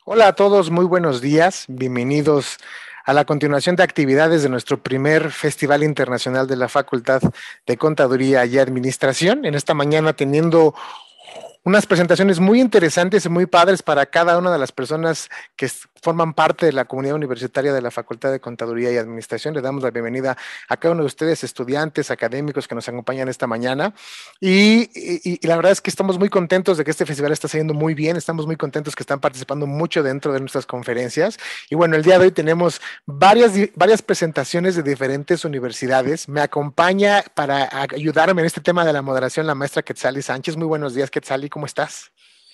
Hola a todos, muy buenos días. Bienvenidos a la continuación de actividades de nuestro primer Festival Internacional de la Facultad de Contaduría y Administración. En esta mañana teniendo unas presentaciones muy interesantes y muy padres para cada una de las personas que forman parte de la comunidad universitaria de la Facultad de Contaduría y Administración. Le damos la bienvenida a cada uno de ustedes, estudiantes, académicos que nos acompañan esta mañana. Y la verdad es que estamos muy contentos de que este festival está saliendo muy bien. Estamos muy contentos que están participando mucho dentro de nuestras conferencias. Y bueno, el día de hoy tenemos varias presentaciones de diferentes universidades. Me acompaña para ayudarme en este tema de la moderación la maestra Quetzali Sánchez. Muy buenos días, Quetzali, ¿cómo estás?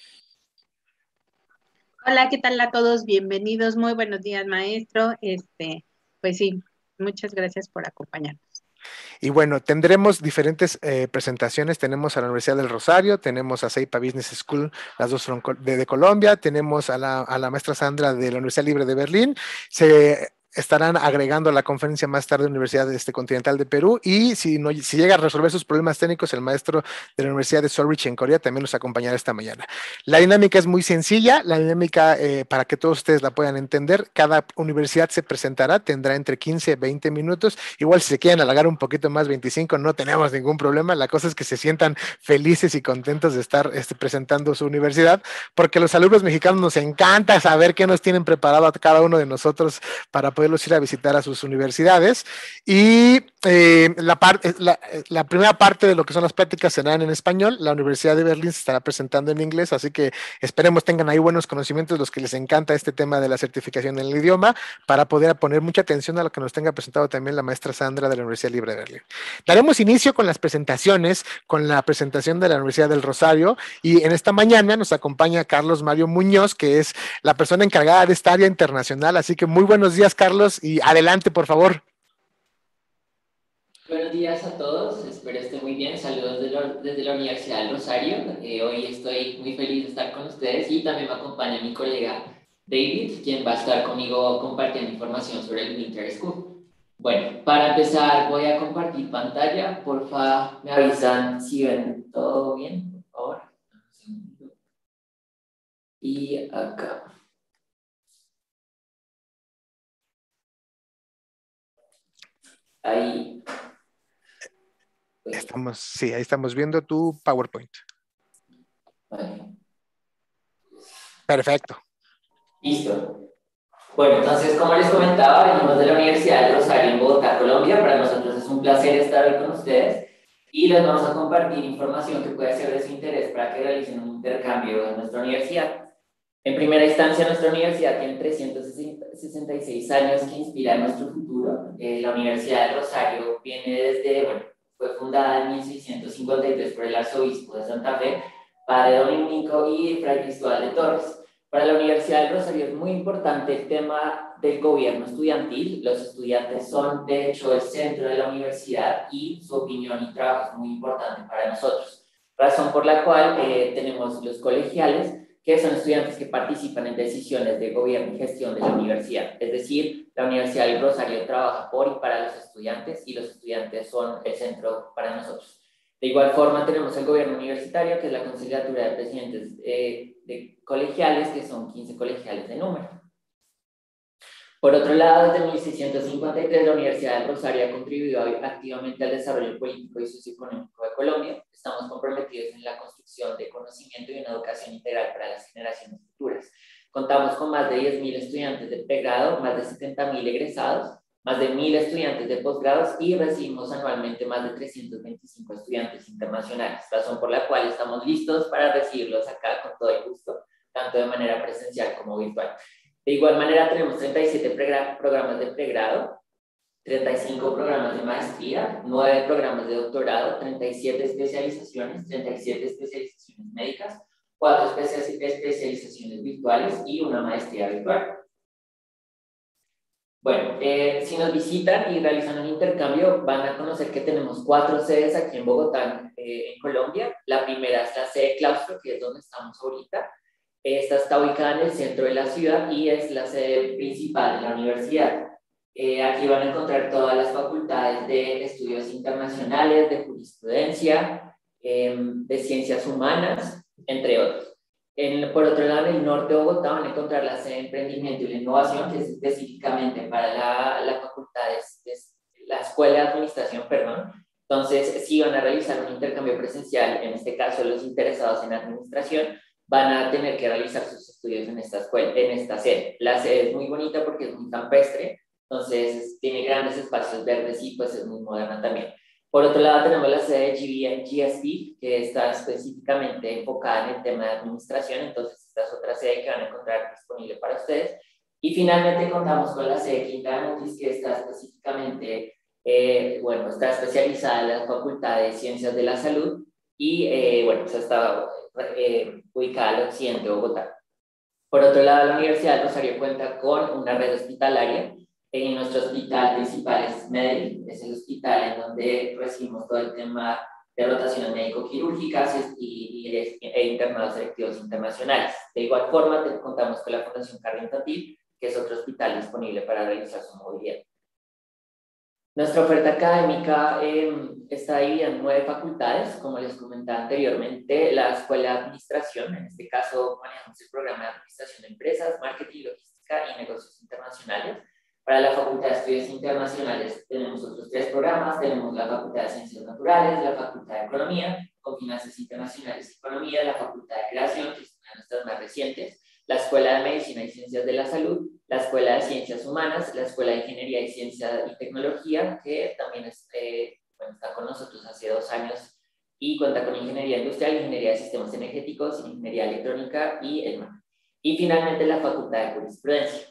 Hola, ¿qué tal a todos? Bienvenidos. Muy buenos días, maestro. Pues sí, muchas gracias por acompañarnos. Y bueno, tendremos diferentes presentaciones. Tenemos a la Universidad del Rosario, tenemos a CEIPA Business School, las dos son de Colombia, tenemos a la maestra Sandra de la Universidad Libre de Berlín. Se estarán agregando a la conferencia más tarde Universidad Continental de Perú y si llega a resolver sus problemas técnicos, el maestro de la Universidad de Zurich en Corea también nos acompañará esta mañana. La dinámica es muy sencilla, la dinámica para que todos ustedes la puedan entender, cada universidad se presentará, tendrá entre 15 y 20 minutos, igual si se quieren alargar un poquito más, 25, no tenemos ningún problema, la cosa es que se sientan felices y contentos de estar presentando su universidad, porque los alumnos mexicanos nos encanta saber qué nos tienen preparado a cada uno de nosotros para poderlos ir a visitar a sus universidades. Y la primera parte de lo que son las pláticas serán en español. La Universidad de Berlín se estará presentando en inglés, así que esperemos tengan ahí buenos conocimientos los que les encanta este tema de la certificación en el idioma para poder poner mucha atención a lo que nos tenga presentado también la maestra Sandra de la Universidad Libre de Berlín. Daremos inicio con las presentaciones, con la presentación de la Universidad del Rosario y en esta mañana nos acompaña Carlos Mario Muñoz, que es la persona encargada de esta área internacional. Así que muy buenos días, Carlos, y adelante, por favor. Buenos días a todos, espero estén muy bien. Saludos desde la Universidad del Rosario. Hoy estoy muy feliz de estar con ustedes y también me acompaña mi colega David, quien va a estar conmigo compartiendo información sobre el Winter School. Bueno, para empezar voy a compartir pantalla. Porfa, me avisan si ven todo bien, por favor. Y acá. Ahí. Sí, ahí estamos viendo tu PowerPoint. Vale. Perfecto. Listo. Bueno, entonces, como les comentaba, venimos de la Universidad de Rosario en Bogotá, Colombia. Para nosotros es un placer estar hoy con ustedes y les vamos a compartir información que puede ser de su interés para que realicen un intercambio en nuestra universidad. En primera instancia, nuestra universidad tiene 366 años que inspiran nuestro futuro. La Universidad de Rosario bueno, fue fundada en 1653 por el arzobispo de Santa Fe, padre Dominico y fray Cristóbal de Torres. Para la Universidad del Rosario es muy importante el tema del gobierno estudiantil. Los estudiantes son, de hecho, el centro de la universidad y su opinión y trabajo es muy importante para nosotros. Razón por la cual tenemos los colegiales, que son estudiantes que participan en decisiones de gobierno y gestión de la universidad. Es decir, la Universidad del Rosario trabaja por y para los estudiantes y los estudiantes son el centro para nosotros. De igual forma, tenemos el gobierno universitario, que es la Consigliatura de Presidentes de colegiales, que son 15 colegiales de número. Por otro lado, desde 1653 la Universidad del Rosario ha contribuido activamente al desarrollo político y socioeconómico de Colombia. Estamos comprometidos en la construcción de conocimiento y una educación integral para las generaciones futuras. Contamos con más de 10.000 estudiantes de pregrado, más de 70.000 egresados, más de 1.000 estudiantes de posgrados y recibimos anualmente más de 325 estudiantes internacionales, razón por la cual estamos listos para recibirlos acá con todo el gusto, tanto de manera presencial como virtual. De igual manera, tenemos 37 programas de pregrado, 35 programas de maestría, 9 programas de doctorado, 37 especializaciones, 37 especializaciones médicas, 4 especializaciones virtuales y una maestría virtual. Bueno, si nos visitan y realizan un intercambio, van a conocer que tenemos 4 sedes aquí en Bogotá, en Colombia. La primera es la sede Claustro, que es donde estamos ahorita. Esta está ubicada en el centro de la ciudad y es la sede principal de la universidad. Aquí van a encontrar todas las facultades de estudios internacionales, de jurisprudencia, de ciencias humanas, entre otros. Por otro lado, en el norte de Bogotá van a encontrar la sede de emprendimiento y la innovación, que es específicamente para la facultad, la escuela de administración, perdón. Entonces, sí van a realizar un intercambio presencial, en este caso los interesados en administración van a tener que realizar sus estudios en esta escuela, en esta sede. La sede es muy bonita porque es muy campestre, entonces tiene grandes espacios verdes y pues es muy moderna también. Por otro lado, tenemos la sede de GSP, que está específicamente enfocada en el tema de administración, entonces esta es otra sede que van a encontrar disponible para ustedes. Y finalmente contamos con la sede Quinta de Mutis, que está específicamente, bueno, está especializada en la Facultad de Ciencias de la Salud y, bueno, pues está ubicada al occidente de Bogotá. Por otro lado, la Universidad del Rosario cuenta con una red hospitalaria. En nuestro hospital principal es Medellín, es el hospital en donde recibimos todo el tema de rotaciones médico-quirúrgicas e internados selectivos internacionales. De igual forma, contamos con la Fundación Cardio Infantil, que es otro hospital disponible para realizar su movilidad. Nuestra oferta académica está dividida en 9 facultades, como les comentaba anteriormente. La Escuela de Administración, en este caso manejamos el programa de Administración de Empresas, Marketing, Logística y Negocios Internacionales. Para la Facultad de Estudios Internacionales tenemos otros 3 programas. Tenemos la Facultad de Ciencias Naturales, la Facultad de Economía, con Finanzas Internacionales y Economía, la Facultad de Creación, que es una de nuestras más recientes, la Escuela de Medicina y Ciencias de la Salud, la Escuela de Ciencias Humanas, la Escuela de Ingeniería y Ciencia y Tecnología, que también bueno, está con nosotros hace 2 años y cuenta con Ingeniería Industrial, Ingeniería de Sistemas Energéticos, Ingeniería Electrónica y el MAC. Y finalmente la Facultad de Jurisprudencia.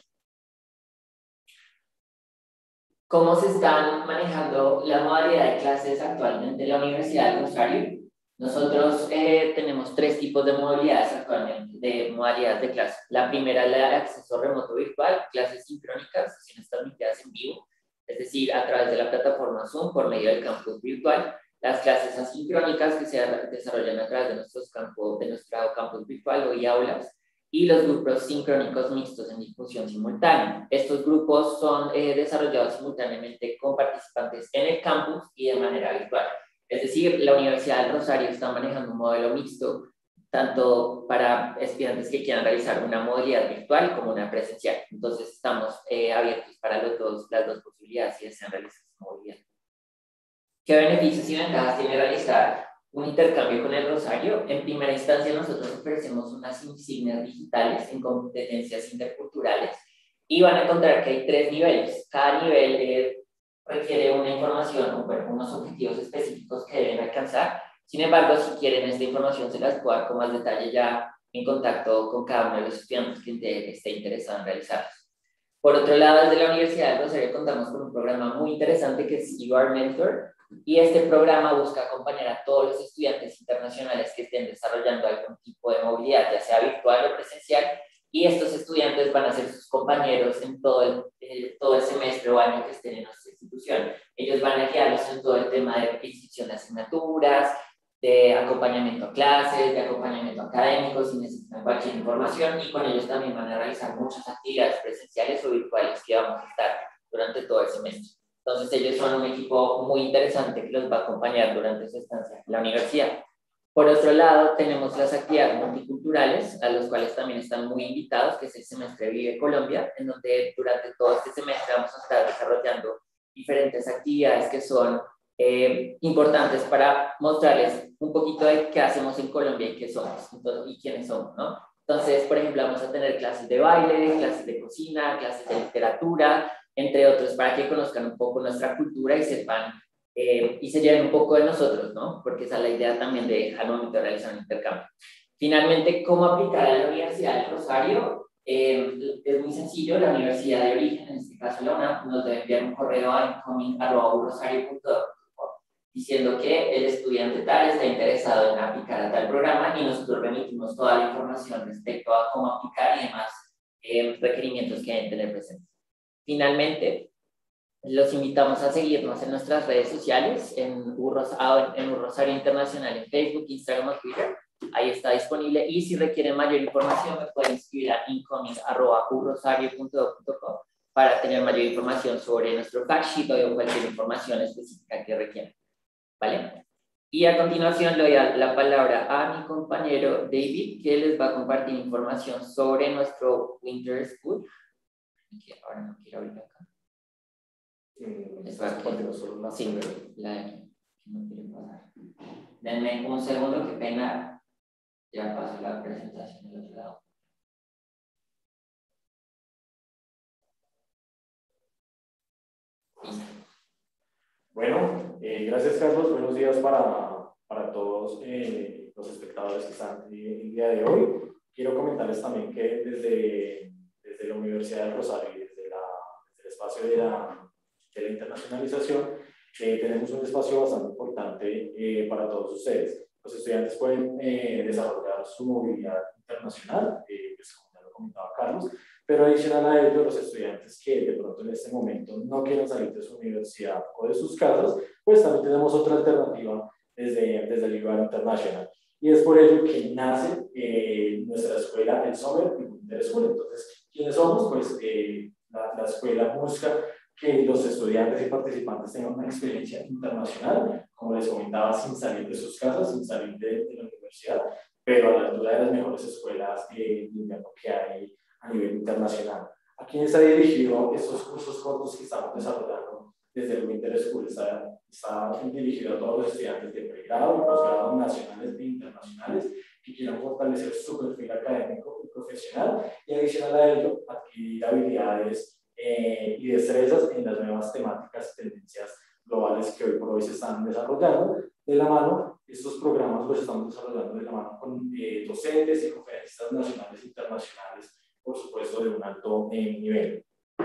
¿Cómo se están manejando la modalidad de clases actualmente en la Universidad del Rosario? Nosotros tenemos 3 tipos de modalidades actualmente, de modalidades de clase. La primera es la de acceso remoto virtual, clases sincrónicas, sesiones transmitidas en vivo, es decir, a través de la plataforma Zoom por medio del campus virtual. Las clases asincrónicas que se desarrollan a través de nuestro campus virtual o aulas. Y los grupos sincrónicos mixtos en difusión simultánea. Estos grupos son desarrollados simultáneamente con participantes en el campus y de manera virtual. Es decir, la Universidad del Rosario está manejando un modelo mixto, tanto para estudiantes que quieran realizar una modalidad virtual como una presencial. Entonces, estamos abiertos para las dos posibilidades si desean realizar su movilidad. ¿Qué beneficios y ventajas tiene realizar un intercambio con el Rosario? En primera instancia, nosotros ofrecemos unas insignias digitales en competencias interculturales y van a encontrar que hay 3 niveles. Cada nivel requiere una información o unos objetivos específicos que deben alcanzar. Sin embargo, si quieren esta información, se las puedo dar con más detalle ya en contacto con cada uno de los estudiantes que esté interesado en realizarlos. Por otro lado, desde la Universidad del Rosario contamos con un programa muy interesante que es You Are Mentor, y este programa busca acompañar a todos los estudiantes internacionales que estén desarrollando algún tipo de movilidad, ya sea virtual o presencial, y estos estudiantes van a ser sus compañeros en todo el semestre o año que estén en nuestra institución. Ellos van a guiarlos en todo el tema de inscripción de asignaturas, de acompañamiento a clases, de acompañamiento académico, si necesitan cualquier información, y con ellos también van a realizar muchas actividades presenciales o virtuales que vamos a estar durante todo el semestre. Entonces ellos son un equipo muy interesante que los va a acompañar durante su estancia en la universidad. Por otro lado, tenemos las actividades multiculturales, a los cuales también están muy invitados, que es el semestre Vive Colombia, en donde durante todo este semestre vamos a estar desarrollando diferentes actividades que son importantes para mostrarles un poquito de qué hacemos en Colombia y qué somos y quiénes somos, ¿no? Entonces, por ejemplo, vamos a tener clases de baile, clases de cocina, clases de literatura, entre otros, para que conozcan un poco nuestra cultura y sepan y se lleven un poco de nosotros, ¿no? Porque esa es la idea también al momento de realizar un intercambio. Finalmente, ¿cómo aplicar a la Universidad del Rosario? Es muy sencillo. La universidad de origen, en este caso la UNAM, nos debe enviar un correo a incoming@urosario.com diciendo que el estudiante tal está interesado en aplicar a tal programa, y nosotros remitimos toda la información respecto a cómo aplicar y demás requerimientos que deben tener presentes. Finalmente, los invitamos a seguirnos en nuestras redes sociales, en Rosario Internacional, en Facebook, Instagram o Twitter. Ahí está disponible, y si requieren mayor información me pueden escribir a incoming@urosario.com para tener mayor información sobre nuestro fact sheet o cualquier información específica que requieran. ¿Vale? Y a continuación le doy la palabra a mi compañero David, que les va a compartir información sobre nuestro Winter School. Ahora no quiero abrir acá. Estás compartiendo solo la sí, la de aquí. No quiere pasar. Denme un segundo, qué pena. Ya paso la presentación del otro lado. Bueno, gracias Carlos, buenos días para todos los espectadores que están el día de hoy. Quiero comentarles también que desde la Universidad del Rosario y desde el espacio de la internacionalización, tenemos un espacio bastante importante para todos ustedes. Los estudiantes pueden desarrollar su movilidad internacional, pues como ya lo comentaba Carlos, pero adicional a ello, los estudiantes que de pronto en este momento no quieren salir de su universidad o de sus casas, pues también tenemos otra alternativa desde el Igual International. Y es por ello que nace nuestra escuela, el Summer y Winter School. Entonces, ¿quiénes somos? Pues la escuela busca que los estudiantes y participantes tengan una experiencia internacional, como les comentaba, sin salir de sus casas, sin salir de la universidad, pero a la altura de las mejores escuelas de invierno que hay a nivel internacional. ¿A quién está dirigido estos cursos cortos que estamos desarrollando desde el Winter School? Está dirigido a todos los estudiantes de pregrado y posgrado nacionales e internacionales que quieran fortalecer su perfil académico y profesional y adicional a ello adquirir habilidades y destrezas en las nuevas temáticas y tendencias globales que hoy por hoy se están desarrollando. De la mano, estos programas los estamos desarrollando de la mano con docentes y conferencistas nacionales e internacionales, por supuesto, de un alto nivel.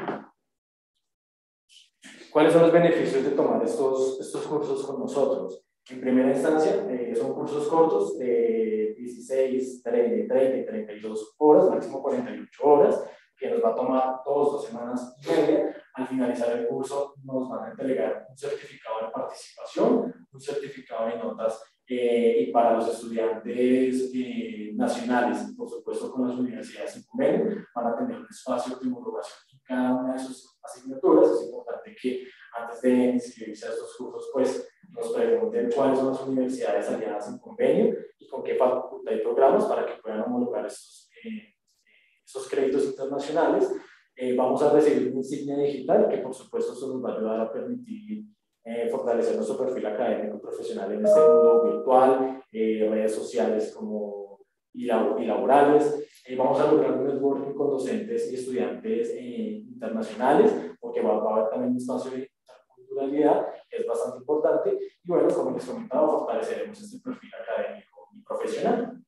¿Cuáles son los beneficios de tomar estos cursos con nosotros? En primera instancia, son cursos cortos de 16, 30 y 32 horas, máximo 48 horas, que nos va a tomar 2 semanas y media. Al finalizar el curso nos van a entregar un certificado de participación, un certificado de notas y para los estudiantes nacionales, por supuesto con las universidades en convenio, van a tener un espacio de homologación en cada una de sus asignaturas. Es importante que antes de inscribirse a estos cursos, pues nos pregunten cuáles son las universidades aliadas en convenio y con qué facultad y programas para que puedan homologar estos créditos internacionales. Vamos a recibir una insignia digital que por supuesto eso nos va a ayudar a permitir fortalecer nuestro perfil académico y profesional en este mundo virtual, redes sociales y laborales. Vamos a lograr un networking con docentes y estudiantes internacionales, porque va a haber también un espacio de interculturalidad que es bastante importante. Y bueno, como les comentaba, fortaleceremos este perfil académico y profesional.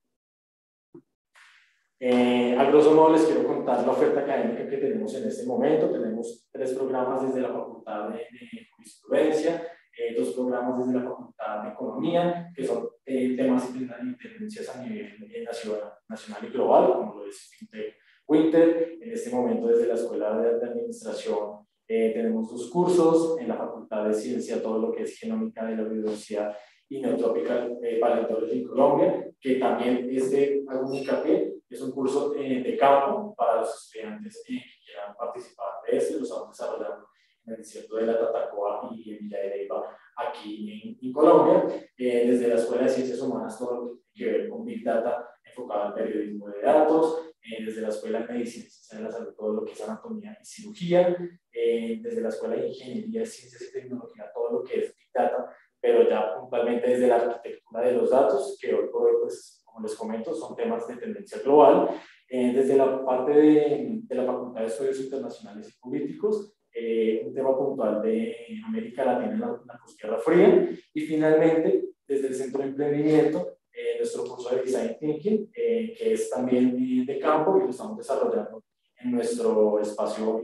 A grosso modo les quiero contar la oferta académica que tenemos en este momento. Tenemos 3 programas desde la Facultad de Jurisprudencia, 2 programas desde la Facultad de Economía, que son temas y tendencias a nivel nacional y global, como lo es FinTech Winter. En este momento desde la Escuela de Administración tenemos 2 cursos, en la Facultad de Ciencia todo lo que es genómica de la biodiversidad y Neotropical Paleontology en Colombia, que también es de algún hincapié. Es un curso de campo para los estudiantes que quieran participar de este. Lo estamos desarrollando en el desierto de la Tatacoa y en Villa de Leyva, aquí en Colombia. Desde la Escuela de Ciencias Humanas, todo lo que tiene que ver con Big Data enfocado al periodismo de datos. Desde la Escuela de Medicina y Ciencias de la Salud, todo lo que es anatomía y cirugía. Desde la Escuela de Ingeniería, Ciencias y Tecnología, todo lo que es Big Data, pero ya puntualmente desde la arquitectura de los datos, que hoy por hoy, pues, como les comento, son temas de tendencia global. Desde la parte de la Facultad de Estudios Internacionales y Políticos, un tema puntual de América Latina en la posguerra fría. Y finalmente, desde el Centro de Emprendimiento, nuestro curso de Design Thinking, que es también de campo y lo estamos desarrollando en nuestro espacio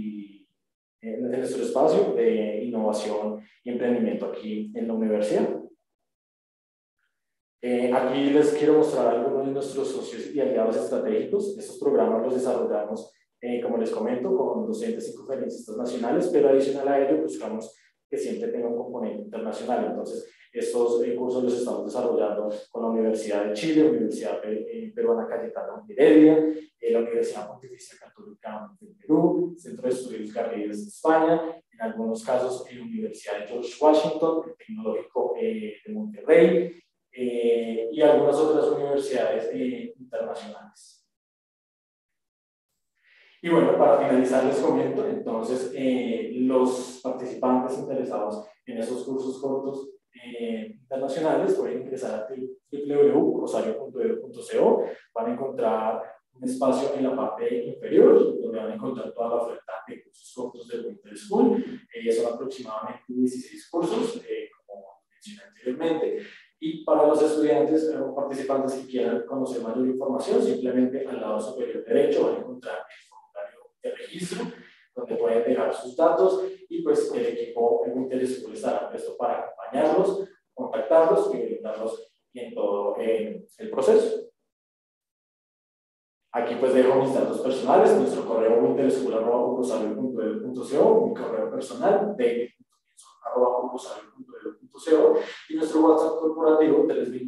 de innovación y emprendimiento aquí en la universidad. Aquí les quiero mostrar algunos de nuestros socios y aliados estratégicos. Estos programas los desarrollamos, como les comento, con docentes y conferencistas nacionales, pero adicional a ello buscamos que siempre tenga un componente internacional. Entonces, estos cursos los estamos desarrollando con la Universidad de Chile, Universidad Peruana Cayetano Heredia, la Universidad Pontificia Católica de Perú, Centro de Estudios Garrigues de España, en algunos casos la Universidad de George Washington, el Tecnológico de Monterrey y algunas otras universidades internacionales. Y bueno, para finalizar les comento, entonces, los participantes interesados en esos cursos cortos internacionales pueden ingresar a www.rosario.edu.co. Van a encontrar un espacio en la parte inferior donde van a encontrar toda la oferta de cursos cortos del Winter School. Son aproximadamente 16 cursos, como mencioné anteriormente. Y para los estudiantes o participantes que quieran conocer mayor información, simplemente al lado superior derecho van a encontrar el formulario de registro, donde pueden dejar sus datos y pues el equipo en Winter School estará presto para acompañarlos, contactarlos y orientarlos en todo el proceso. Aquí pues dejo mis datos personales, nuestro correo winterschool@rosario.edu.co, mi correo personal david.rosario.edu.co y nuestro WhatsApp corporativo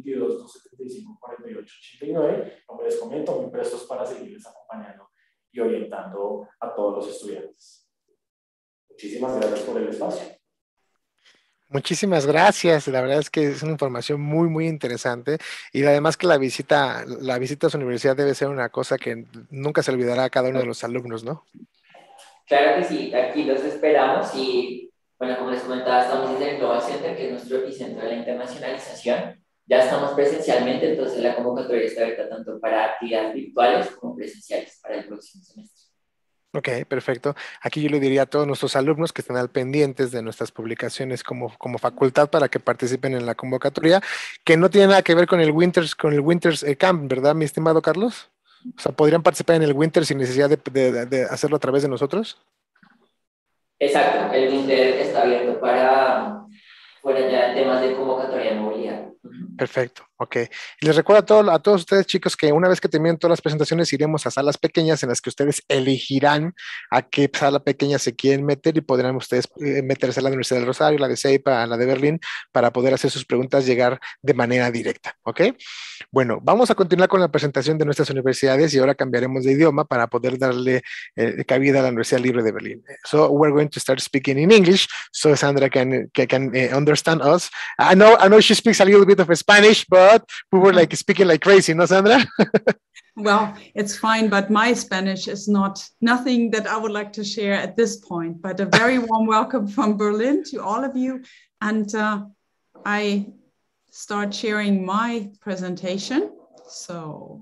322-275-4889. Como les comento, muy prestos para seguirles acompañando y orientando a todos los estudiantes. Muchísimas gracias por el espacio. Muchísimas gracias, la verdad es que es una información muy, muy interesante y además que la visita a su universidad debe ser una cosa que nunca se olvidará a cada uno de los alumnos, ¿no? Claro que sí, aquí los esperamos y, bueno, como les comentaba, estamos desde el Global Center, que es nuestro epicentro de la internacionalización. Ya estamos presencialmente, entonces la convocatoria está abierta tanto para actividades virtuales como presenciales para el próximo semestre. Ok, perfecto. Aquí yo le diría a todos nuestros alumnos que estén al pendientes de nuestras publicaciones como facultad para que participen en la convocatoria, que no tiene nada que ver con el Winters Camp, ¿verdad, mi estimado Carlos? O sea, ¿podrían participar en el Winter sin necesidad de hacerlo a través de nosotros? Exacto, el Winter está abierto para fuera ya temas de convocatoria de movilidad. Perfecto, ok. Y les recuerdo a todos ustedes, chicos, que una vez que terminen todas las presentaciones, iremos a salas pequeñas en las que ustedes elegirán a qué sala pequeña se quieren meter y podrán ustedes meterse a la Universidad del Rosario, la de CEIPA, a la de Berlín, para poder hacer sus preguntas llegar de manera directa, ¿ok? Bueno, vamos a continuar con la presentación de nuestras universidades y ahora cambiaremos de idioma para poder darle cabida a la Universidad Libre de Berlín. So we're going to start speaking in English so Sandra can understand us. I know she speaks a little bit of Spanish, but we were like speaking like crazy, no, Sandra? Well, it's fine, but my Spanish is nothing that I would like to share at this point, but a very warm welcome from Berlin to all of you. And I start sharing my presentation. So,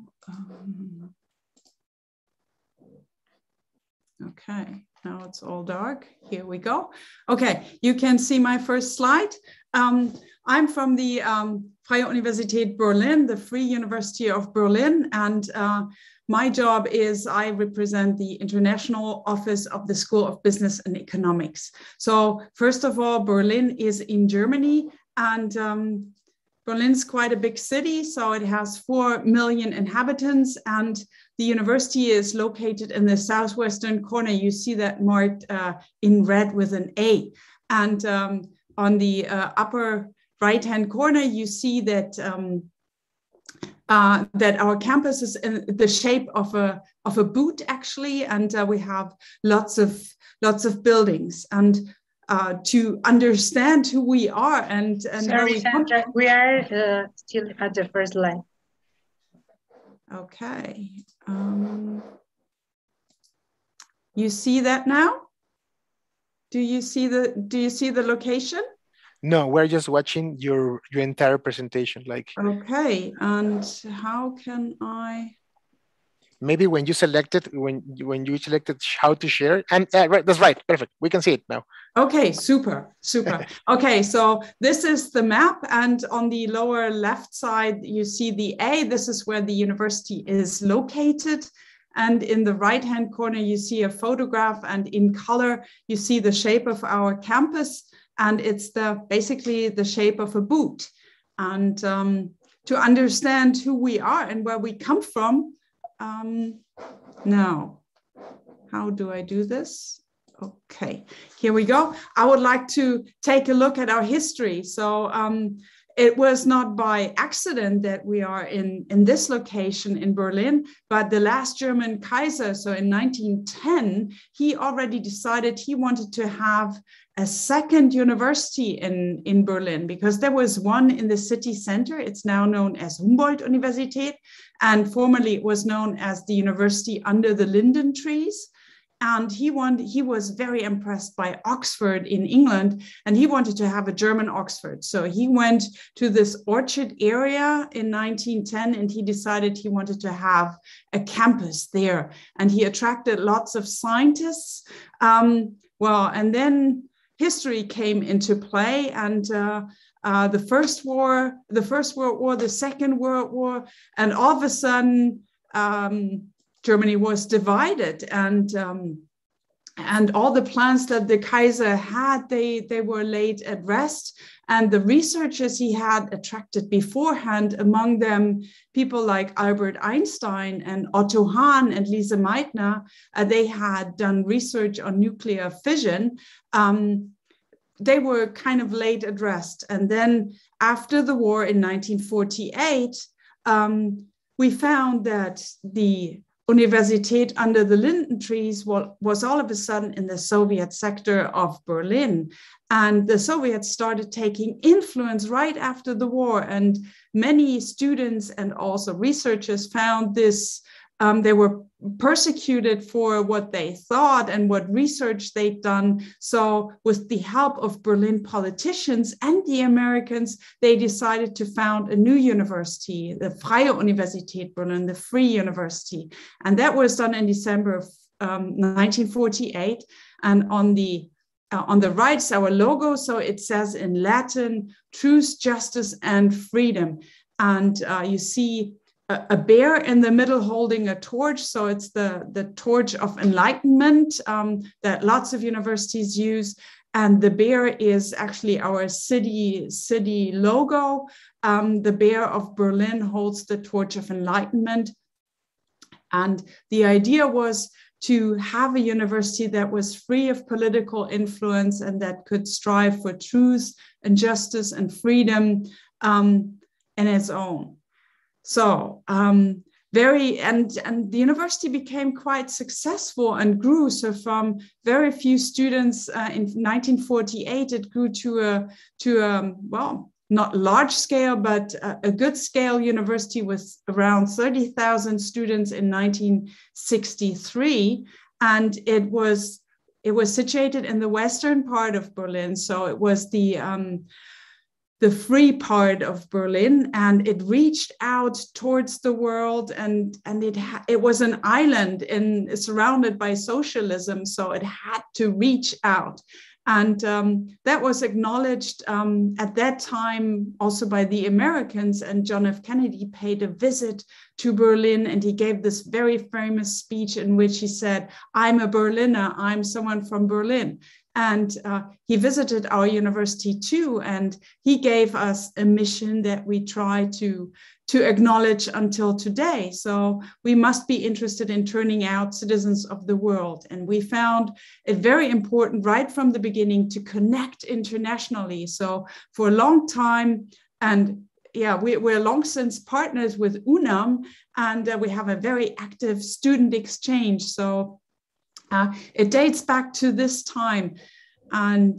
okay, now it's all dark. Here we go. Okay, you can see my first slide. I'm from the Freie Universität Berlin, the Free University of Berlin, and my job is I represent the international office of the School of Business and Economics. So first of all, Berlin is in Germany, and Berlin's quite a big city, so it has 4 million inhabitants, and the university is located in the southwestern corner. You see that marked in red with an A. And on the upper right-hand corner, you see that that our campus is in the shape of a boot, actually, and we have lots of buildings. And to understand who we are and Sorry, where we come Sandra, we are still at the first line. Okay. You see that now? Do you see the location? No, we're just watching your entire presentation. Like, okay, and how can I? Maybe when you selected how to share, and right, that's right, perfect. We can see it now. Okay, super. Okay, so this is the map, and on the lower left side, you see the A. This is where the university is located. And in the right-hand corner, you see a photograph, and in color, you see the shape of our campus, and it's basically the shape of a boot. And to understand who we are and where we come from, now, how do I do this? Okay, here we go. I would like to take a look at our history. So it was not by accident that we are in this location in Berlin, but the last German Kaiser, so in 1910, he already decided he wanted to have a second university in Berlin, because there was one in the city center. It's now known as Humboldt-Universität, and formerly it was known as the University Under the Linden Trees. And he was very impressed by Oxford in England, and he wanted to have a German Oxford. So he went to this orchard area in 1910, and he decided he wanted to have a campus there. And he attracted lots of scientists. And then history came into play, and the First World War, the Second World War, and all of a sudden, Germany was divided, and all the plans that the Kaiser had, they were laid at rest. And the researchers he had attracted beforehand, among them people like Albert Einstein and Otto Hahn and Lise Meitner, they had done research on nuclear fission. They were kind of laid at rest. And then after the war in 1948, we found that the Universität Under the Linden Trees was all of a sudden in the Soviet sector of Berlin. And the Soviets started taking influence right after the war. And many students and also researchers found this, they were persecuted for what they thought and what research they'd done. So with the help of Berlin politicians and the Americans, they decided to found a new university, the Freie Universität Berlin, the Free University. And that was done in December of 1948. And on the right is our logo. So it says in Latin, truth, justice, and freedom. And you see a bear in the middle holding a torch. So it's the torch of enlightenment that lots of universities use. And the bear is actually our city logo. The bear of Berlin holds the torch of enlightenment. And the idea was to have a university that was free of political influence and that could strive for truth and justice and freedom in its own. So and the university became quite successful and grew. So from very few students in 1948, it grew to a not large scale, but a good scale university with around 30,000 students in 1963. And it was situated in the western part of Berlin. So it was the free part of Berlin, and it reached out towards the world, and it was an island surrounded by socialism, so it had to reach out. And that was acknowledged at that time also by the Americans, and John F. Kennedy paid a visit to Berlin, and he gave this very famous speech in which he said, "I'm a Berliner, I'm someone from Berlin." And he visited our university too, and he gave us a mission that we try to acknowledge until today. So we must be interested in turning out citizens of the world. And we found it very important right from the beginning to connect internationally. So for a long time, and yeah, we're long since partners with UNAM, and we have a very active student exchange. So it dates back to this time. And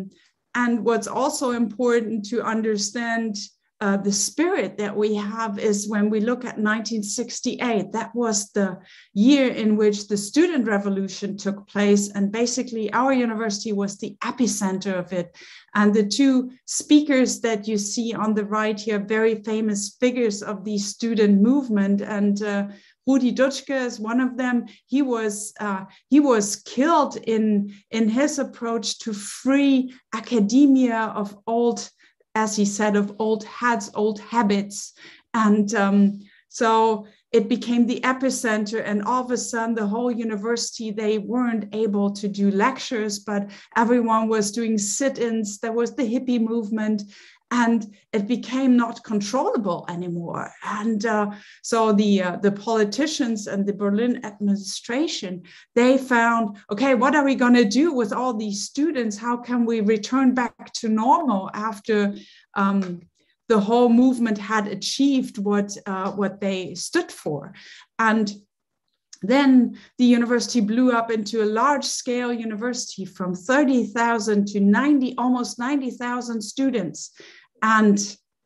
what's also important to understand the spirit that we have is when we look at 1968, that was the year in which the student revolution took place. And basically our university was the epicenter of it. And the two speakers that you see on the right here, very famous figures of the student movement, and Rudi Dutschke is one of them. He was killed in his approach to free academia of old, as he said, of old hats, old habits. And so it became the epicenter, and all of a sudden the whole university, they weren't able to do lectures, but everyone was doing sit-ins. There was the hippie movement, and it became not controllable anymore. And so the politicians and the Berlin administration, they found, okay, what are we going to do with all these students? How can we return back to normal after the whole movement had achieved what they stood for. And then the university blew up into a large-scale university from 30,000 to almost 90,000 students. And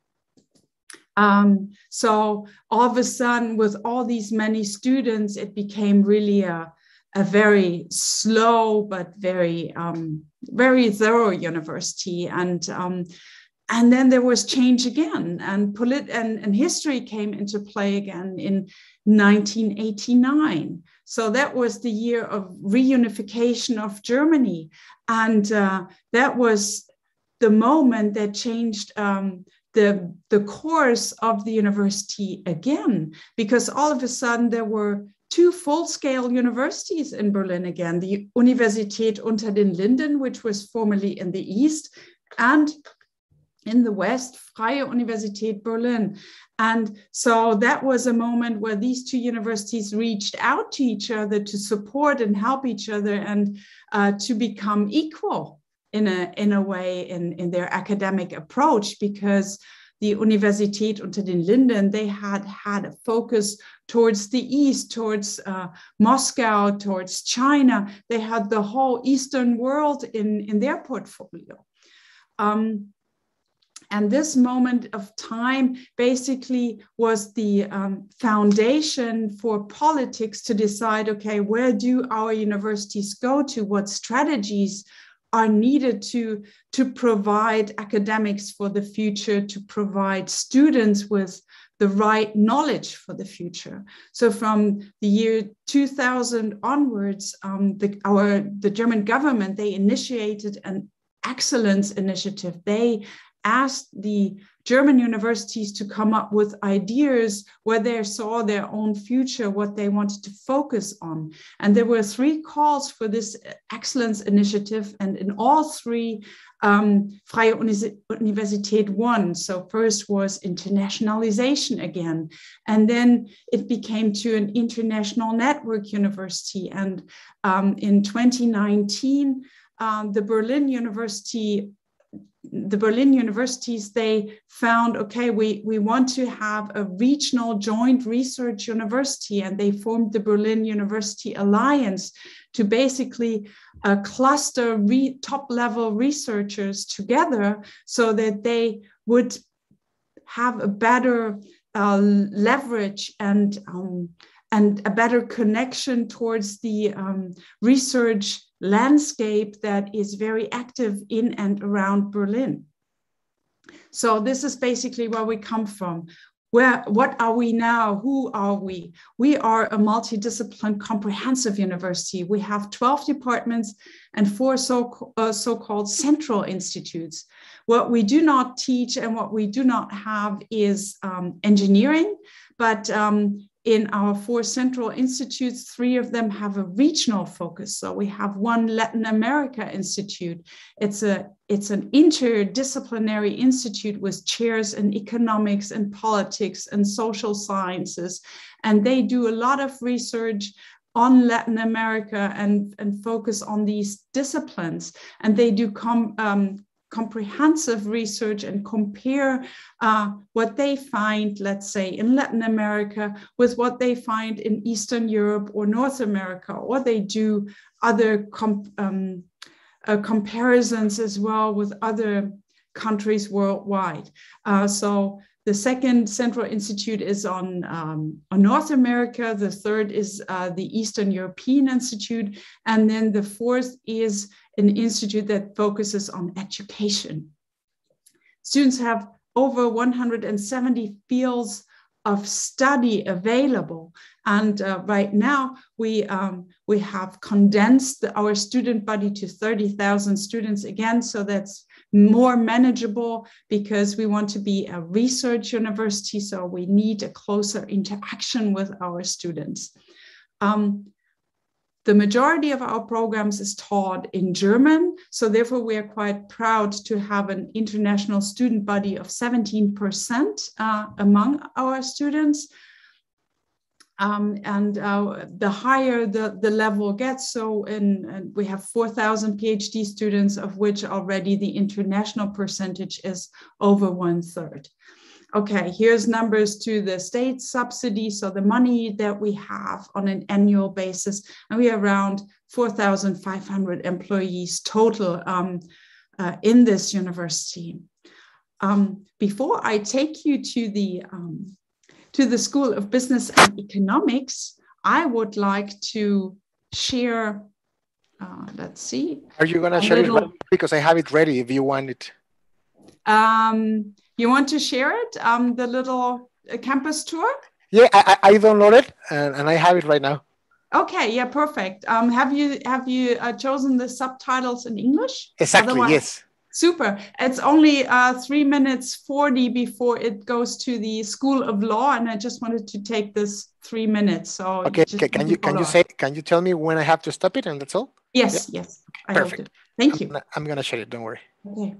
so all of a sudden, with all these many students, it became really a very slow but very very thorough university. And then there was change again, and history came into play again in 1989. So that was the year of reunification of Germany, and that was the moment that changed the course of the university again, because all of a sudden there were two full-scale universities in Berlin again, the Universität unter den Linden, which was formerly in the east, and in the west, Freie Universität Berlin. And so that was a moment where these two universities reached out to each other to support and help each other, and to become equal in a way in their academic approach, because the Universität unter den Linden, they had a focus towards the east, towards Moscow, towards China. They had the whole Eastern world in their portfolio. And this moment of time basically was the foundation for politics to decide, okay, where do our universities go to? What strategies are needed to provide academics for the future, to provide students with the right knowledge for the future? So from the year 2000 onwards, the German government, they initiated an excellence initiative. They asked the German universities to come up with ideas where they saw their own future, what they wanted to focus on. And there were 3 calls for this excellence initiative, and in all 3, Freie Universität won. So first was internationalization again, and then it became to an international network university. And in 2019, the Berlin universities, they found, okay, we want to have a regional joint research university, and they formed the Berlin University Alliance to basically cluster top-level researchers together so that they would have a better leverage and a better connection towards the research landscape that is very active in and around Berlin. So this is basically where we come from. What are we now? Who are we? We are a multidisciplinary comprehensive university. We have 12 departments and 4 so-called central institutes. What we do not teach and what we do not have is engineering, but in our 4 central institutes, 3 of them have a regional focus. So we have one Latin America Institute. It's an interdisciplinary institute with chairs in economics and politics and social sciences. And they do a lot of research on Latin America and focus on these disciplines. And they do comprehensive research and compare what they find, let's say, in Latin America with what they find in Eastern Europe or North America, or they do other comparisons as well with other countries worldwide. So the second central institute is on North America. The third is the Eastern European Institute. And then the 4th is an institute that focuses on education. Students have over 170 fields of study available. And right now we have condensed our student body to 30,000 students again. So that's more manageable because we want to be a research university. So we need a closer interaction with our students. The majority of our programs is taught in German. So therefore we are quite proud to have an international student body of 17% among our students. The higher the level gets, so we have 4,000 PhD students, of which already the international percentage is over 1/3. Okay, here's numbers to the state subsidy, so the money that we have on an annual basis, and we are around 4,500 employees total in this university. Before I take you to the School of Business and Economics, I would like to share, let's see. Are you going to share it? Because I have it ready if you want it. You want to share it, the little campus tour? Yeah, I downloaded it and I have it right now. Okay, yeah, perfect. Have you chosen the subtitles in English? Exactly, otherwise, yes. Super. It's only 3 minutes 40 before it goes to the School of Law, and I just wanted to take this 3 minutes. So okay, can you tell me when I have to stop it, and that's all? Yes, yeah? Yes. Perfect. Thank you. I'm gonna share it. Don't worry. Okay.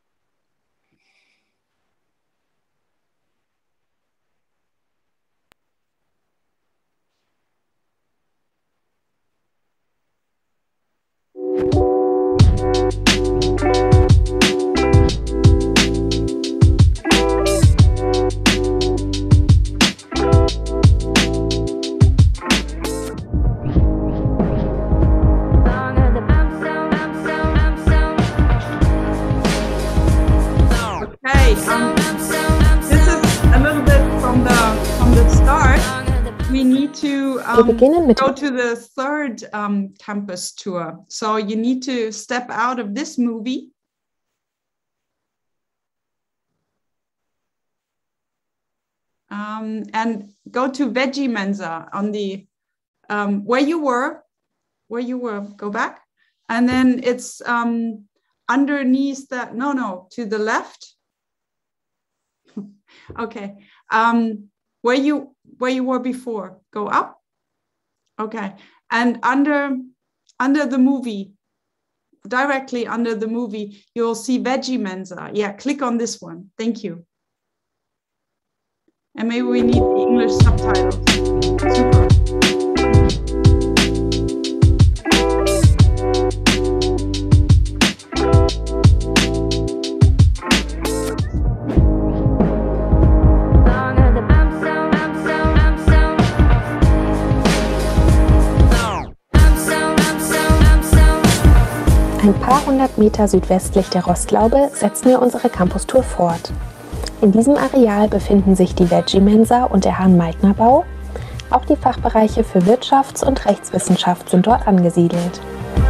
Go to the third campus tour. So you need to step out of this movie. And go to Veggie Mensa on the, where you were, go back. And then it's underneath that, no, to the left. Okay, where you were before, go up. Okay, and under the movie, directly under the movie, you'll see Veggie Mensa. Yeah, click on this one. Thank you. And maybe we need the English subtitles. Super. Ein paar hundert Meter südwestlich der Rostlaube setzen wir unsere Campustour fort. In diesem Areal befinden sich die Veggie Mensa und der Hahn-Meitner-Bau. Auch die Fachbereiche für Wirtschafts- und Rechtswissenschaft sind dort angesiedelt.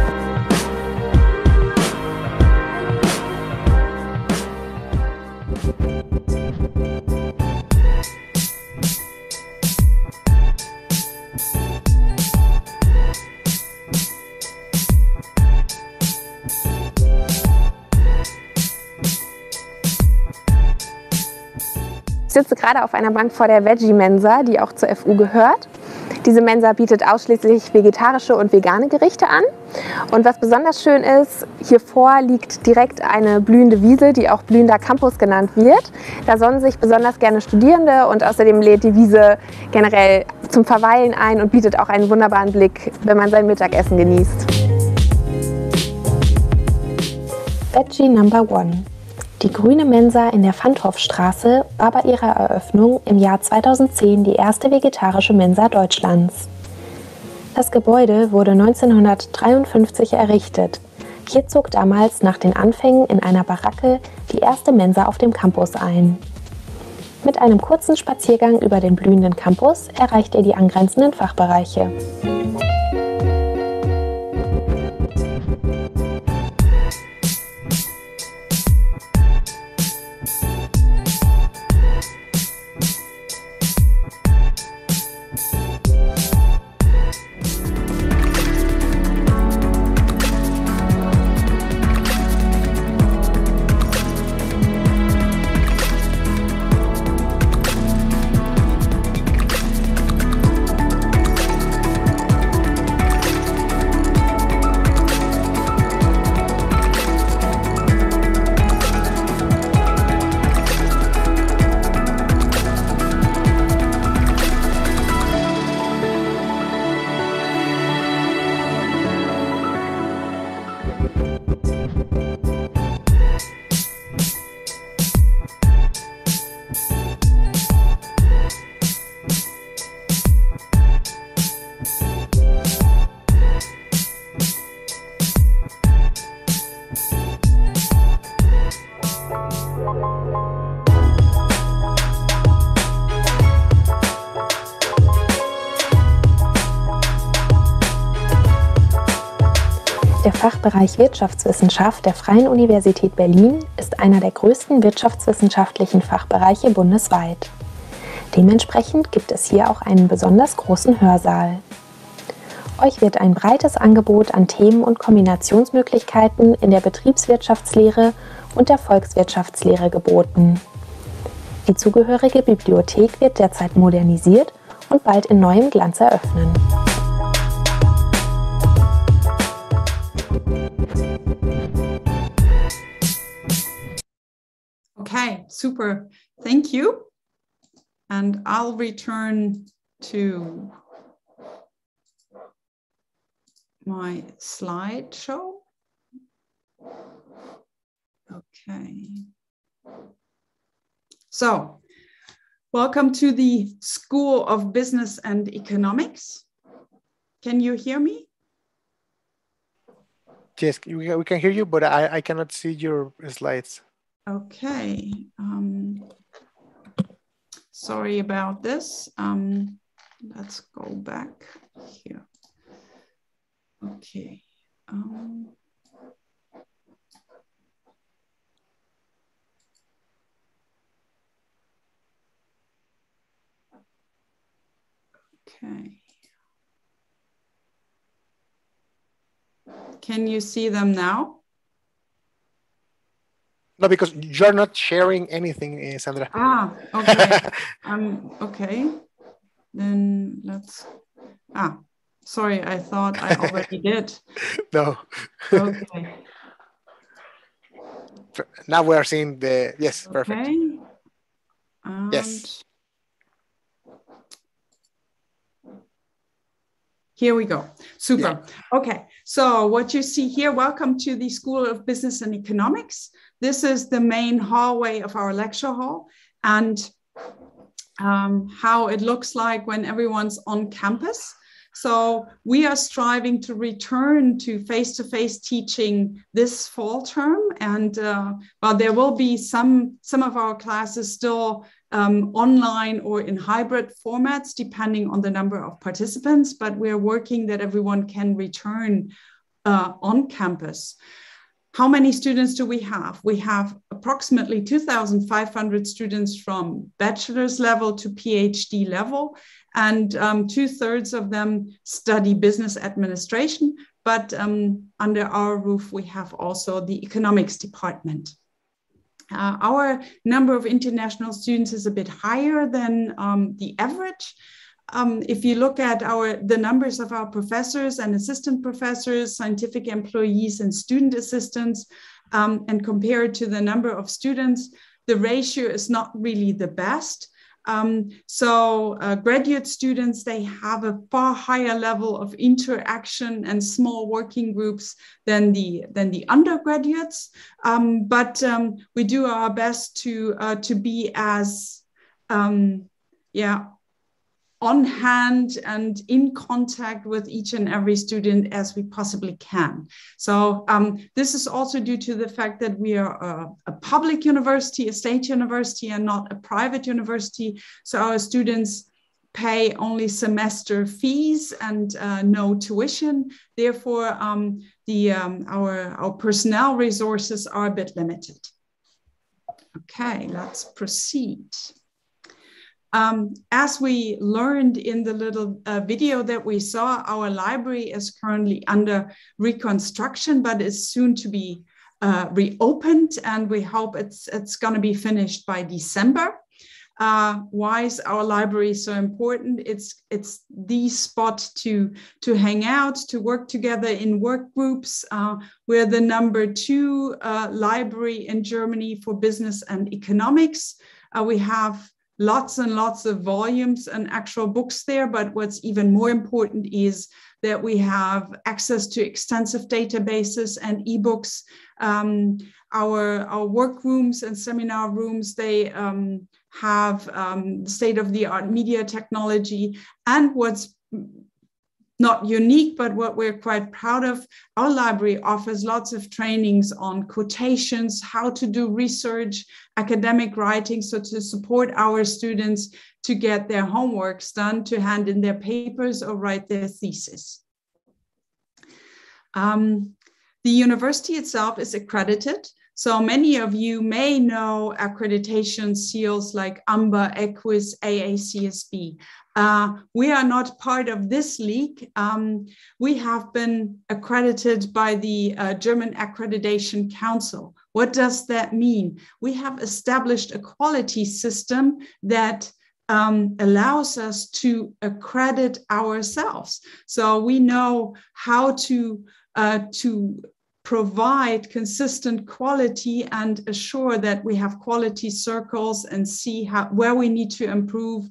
Ich sitze gerade auf einer Bank vor der Veggie Mensa, die auch zur FU gehört. Diese Mensa bietet ausschließlich vegetarische und vegane Gerichte an. Und was besonders schön ist, hier vor liegt direkt eine blühende Wiese, die auch blühender Campus genannt wird. Da sonnen sich besonders gerne Studierende und außerdem lädt die Wiese generell zum Verweilen ein und bietet auch einen wunderbaren Blick, wenn man sein Mittagessen genießt. Veggie Number One. Die grüne Mensa in der Vanthorststraße war bei ihrer Eröffnung im Jahr 2010 die erste vegetarische Mensa Deutschlands. Das Gebäude wurde 1953 errichtet. Hier zog damals nach den Anfängen in einer Baracke die erste Mensa auf dem Campus ein. Mit einem kurzen Spaziergang über den blühenden Campus erreicht ihr die angrenzenden Fachbereiche. Der Fachbereich Wirtschaftswissenschaft der Freien Universität Berlin ist einer der größten wirtschaftswissenschaftlichen Fachbereiche bundesweit. Dementsprechend gibt es hier auch einen besonders großen Hörsaal. Euch wird ein breites Angebot an Themen und Kombinationsmöglichkeiten in der Betriebswirtschaftslehre und der Volkswirtschaftslehre geboten. Die zugehörige Bibliothek wird derzeit modernisiert und bald in neuem Glanz eröffnen. Okay, super. Thank you. And I'll return to my slideshow. Okay. So, welcome to the School of Business and Economics. Can you hear me? Yes, we can hear you, but I cannot see your slides. Okay. Sorry about this. Let's go back here. Okay. Okay. Can you see them now? No, because you're not sharing anything, Sandra. Ah, okay. Okay. Then let's. Sorry, I thought I already did. No. Okay. Now we are seeing the, yes, perfect. Okay. Yes. Here we go. Super. Yeah. Okay. So what you see here, welcome to the School of Business and Economics. This is the main hallway of our lecture hall, and how it looks like when everyone's on campus. So we are striving to return to face-to-face teaching this fall term, and well, there will be some of our classes still online or in hybrid formats, depending on the number of participants, but we're working that everyone can return on campus. How many students do we have? We have approximately 2,500 students from bachelor's level to PhD level, and 2/3 of them study business administration, but under our roof, we have also the economics department. Our number of international students is a bit higher than the average. If you look at the numbers of our professors and assistant professors, scientific employees and student assistants, and compare it to the number of students, the ratio is not really the best. So graduate students, they have a far higher level of interaction and small working groups than the undergraduates. But we do our best to be as on hand and in contact with each and every student as we possibly can. So this is also due to the fact that we are a public university, a state university, and not a private university. So our students pay only semester fees and no tuition. Therefore, our personnel resources are a bit limited. Okay, let's proceed. As we learned in the little video that we saw, our library is currently under reconstruction, but is soon to be reopened, and we hope it's going to be finished by December. Why is our library so important? It's the spot to hang out, to work together in work groups. We're the #2 library in Germany for business and economics. We have lots and lots of volumes and actual books there, but what's even more important is that we have access to extensive databases and ebooks. Our workrooms and seminar rooms, they have state-of-the-art media technology, and what's not unique, but what we're quite proud of, our library offers lots of trainings on quotations, how to do research, academic writing, so to support our students to get their homeworks done, to hand in their papers or write their thesis. The university itself is accredited. So many of you may know accreditation seals like AMBA, EQUIS, AACSB. We are not part of this league. We have been accredited by the German Accreditation Council. What does that mean? We have established a quality system that allows us to accredit ourselves. So we know how to provide consistent quality and assure that we have quality circles and see where we need to improve.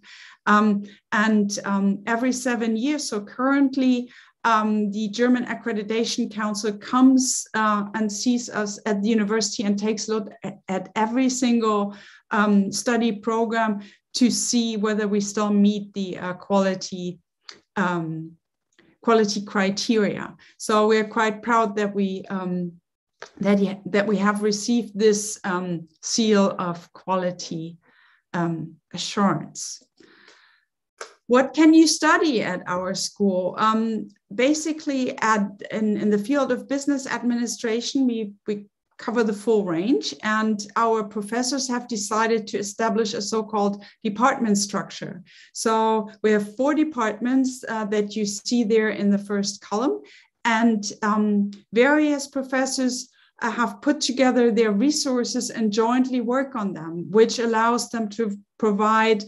Every 7 years, so currently the German Accreditation Council comes and sees us at the university and takes a look at every single study program to see whether we still meet the quality criteria. So we're quite proud that we have received this seal of quality assurance. What can you study at our school? Basically, in the field of business administration, we cover the full range, and our professors have decided to establish a so-called department structure. So we have 4 departments that you see there in the first column, and various professors have put together their resources and jointly work on them, which allows them to provide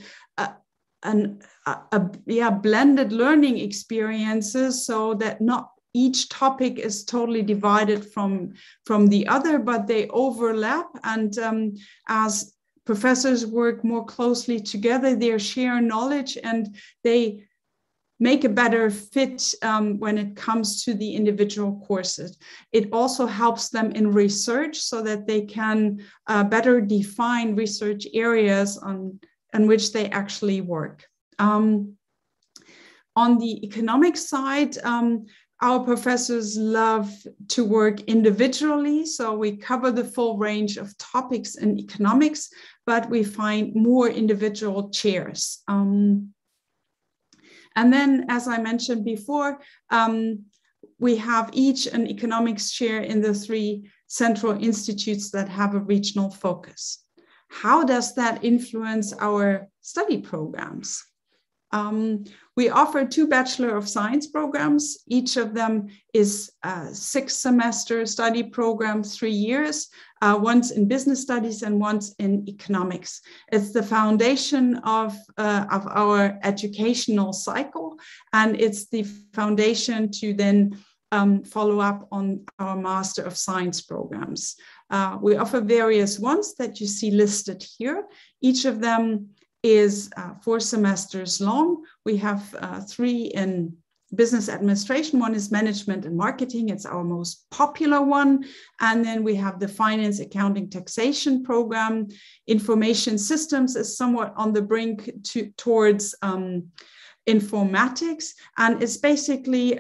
blended learning experiences, so that not each topic is totally divided from the other, but they overlap. And as professors work more closely together, they share knowledge and they make a better fit when it comes to the individual courses. It also helps them in research so that they can better define research areas on which they actually work. On the economic side, our professors love to work individually, so we cover the full range of topics in economics, but we find more individual chairs. And then, as I mentioned before, we have each an economics chair in the 3 central institutes that have a regional focus. How does that influence our study programs? We offer 2 Bachelor of Science programs. Each of them is a 6-semester study program, 3 years, once in business studies and once in economics. It's the foundation of our educational cycle, and it's the foundation to then follow up on our Master of Science programs. We offer various ones that you see listed here. Each of them is 4 semesters long. We have 3 in business administration. 1 is management and marketing. It's our most popular one. And then we have the finance, accounting, taxation program. Information systems is somewhat on the brink towards informatics. And it's basically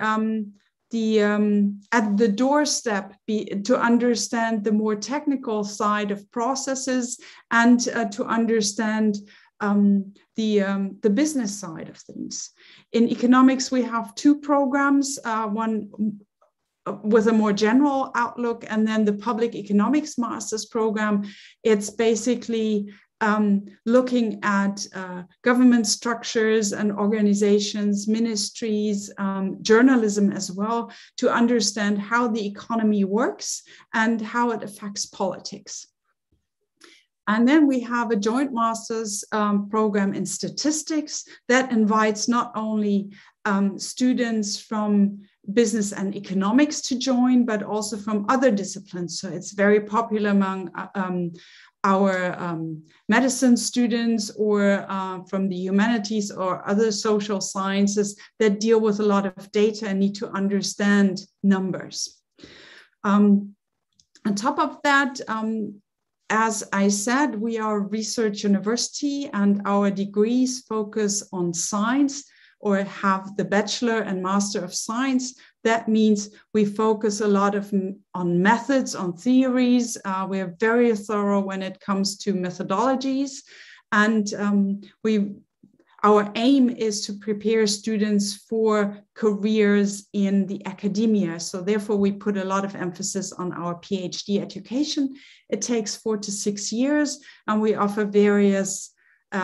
at the doorstep to understand the more technical side of processes and to understand the business side of things. In economics, we have 2 programs, one with a more general outlook, and then the public economics master's program. It's basically looking at government structures and organizations, ministries, journalism as well, to understand how the economy works and how it affects politics. And then we have a joint master's program in statistics that invites not only students from business and economics to join, but also from other disciplines. So it's very popular among our medicine students or from the humanities or other social sciences that deal with a lot of data and need to understand numbers. On top of that, as I said, we are a research university and our degrees focus on science or have the Bachelor and Master of Science. That means we focus a lot on methods, on theories. We are very thorough when it comes to methodologies. And our aim is to prepare students for careers in the academia. So therefore, we put a lot of emphasis on our PhD education. It takes 4 to 6 years, and we offer various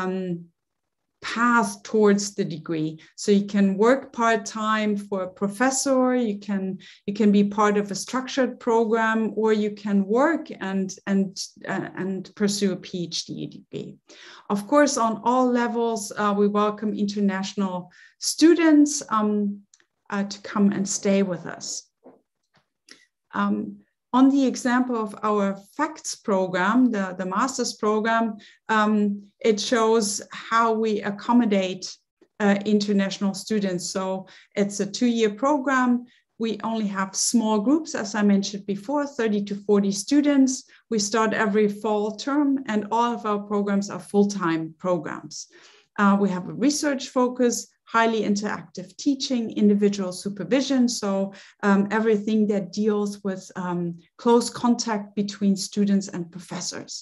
path towards the degree. So you can work part-time for a professor, you can be part of a structured program, or you can work and pursue a PhD degree. Of course, on all levels, we welcome international students to come and stay with us. On the example of our FACTS program, the master's program, it shows how we accommodate international students. So it's a 2-year program. We only have small groups, as I mentioned before, 30 to 40 students. We start every fall term, and all of our programs are full-time programs. We have a research focus, highly interactive teaching, individual supervision, so everything that deals with close contact between students and professors.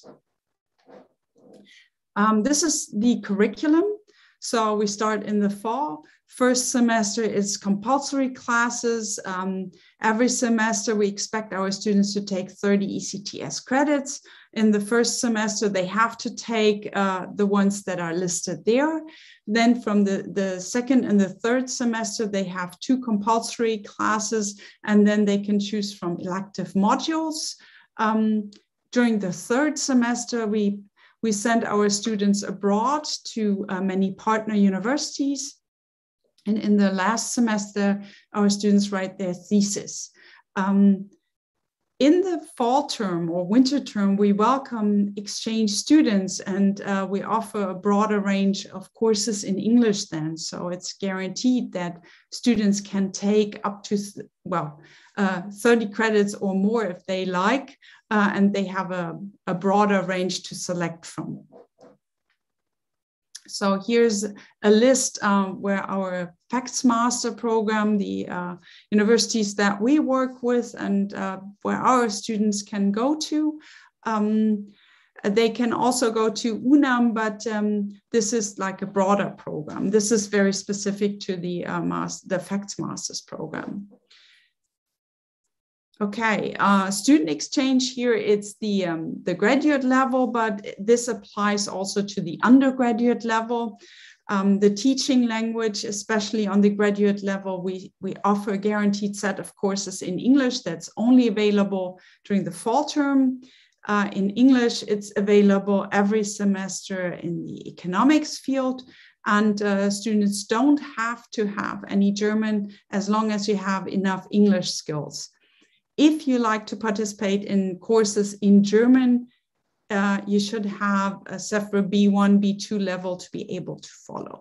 This is the curriculum. So we start in the fall. First semester is compulsory classes. Every semester we expect our students to take 30 ECTS credits. In the first semester, they have to take the ones that are listed there. Then from the second and the third semester, they have 2 compulsory classes, and then they can choose from elective modules. During the third semester, we send our students abroad to many partner universities. And in the last semester, our students write their thesis. In the fall term or winter term, we welcome exchange students, and we offer a broader range of courses in English then. So it's guaranteed that students can take up to, 30 credits or more if they like, and they have a broader range to select from. So here's a list where our FACTS Master program, the universities that we work with and where our students can go to. They can also go to UNAM, but this is like a broader program. This is very specific to the FACTS Masters program. Okay, student exchange here, it's the graduate level, but this applies also to the undergraduate level. The teaching language, especially on the graduate level, we offer a guaranteed set of courses in English that's only available during the fall term. In English, it's available every semester in the economics field, and students don't have to have any German as long as you have enough English skills. If you like to participate in courses in German, you should have a CEFRA B1, B2 level to be able to follow.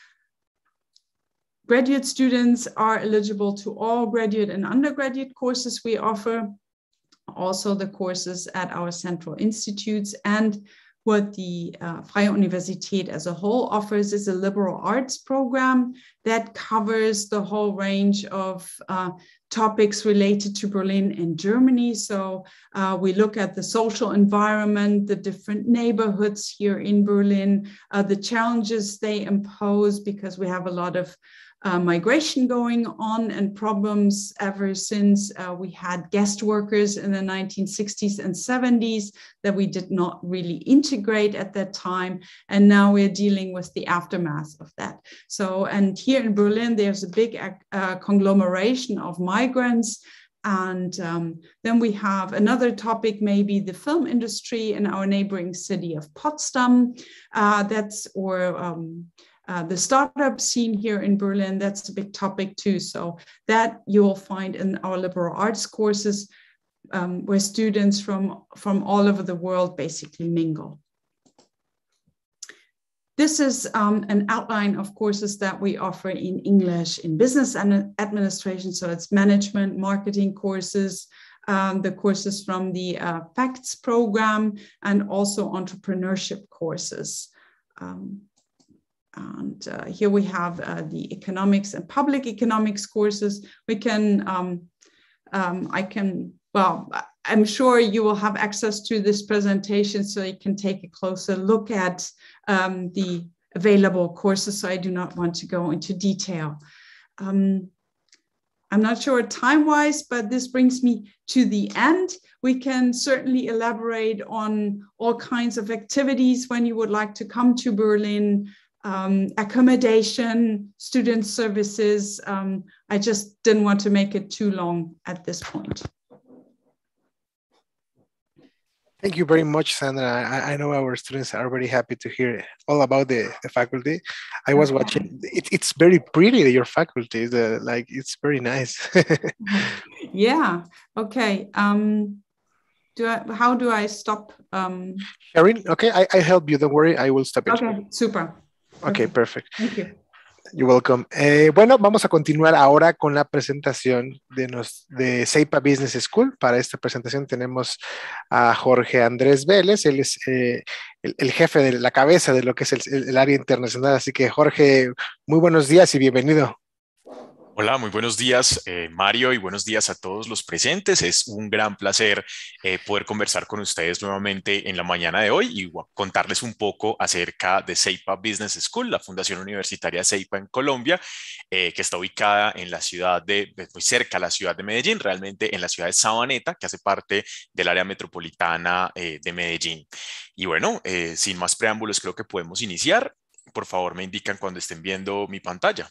Graduate students are eligible to all graduate and undergraduate courses we offer, also the courses at our central institutes, and what the Freie Universität as a whole offers is a liberal arts program that covers the whole range of topics related to Berlin and Germany. So we look at the social environment, the different neighborhoods here in Berlin, the challenges they impose, because we have a lot of migration going on and problems ever since we had guest workers in the 1960s and 70s that we did not really integrate at that time. And now we're dealing with the aftermath of that. So, and here in Berlin, there's a big conglomeration of migrants. And then we have another topic, maybe the film industry in our neighboring city of Potsdam. The startup scene here in Berlin, that's a big topic too. So that you will find in our liberal arts courses where students from all over the world basically mingle. This is an outline of courses that we offer in English in business and administration. So it's management, marketing courses, the courses from the FACTS program, and also entrepreneurship courses. And here we have the economics and public economics courses. We can, I'm sure you will have access to this presentation so you can take a closer look at the available courses, so I do not want to go into detail. I'm not sure time-wise, but this brings me to the end. We can certainly elaborate on all kinds of activities when you would like to come to Berlin, accommodation, student services. I just didn't want to make it too long at this point. Thank you very much, Sandra. I know our students are very happy to hear all about the faculty. I was watching. It's very pretty, your faculty. Like, it's very nice. Yeah. Okay. How do I stop? Sharing? Okay, I help you. Don't worry. I will stop it. Okay, super. Okay, perfect. Thank you. You're welcome. Bueno, vamos a continuar ahora con la presentación de CEIPA Business School. Para esta presentación tenemos a Jorge Andrés Vélez. Él es el jefe de la cabeza de lo que es el área internacional. Así que, Jorge, muy buenos días y bienvenido. Hola, muy buenos días, Mario, y buenos días a todos los presentes. Es un gran placer poder conversar con ustedes nuevamente en la mañana de hoy y contarles un poco acerca de CEIPA Business School, la Fundación Universitaria CEIPA en Colombia, que está ubicada en la ciudad muy cerca a la ciudad de Medellín, realmente en la ciudad de Sabaneta, que hace parte del área metropolitana de Medellín. Y bueno, sin más preámbulos, creo que podemos iniciar. Por favor, me indican cuando estén viendo mi pantalla.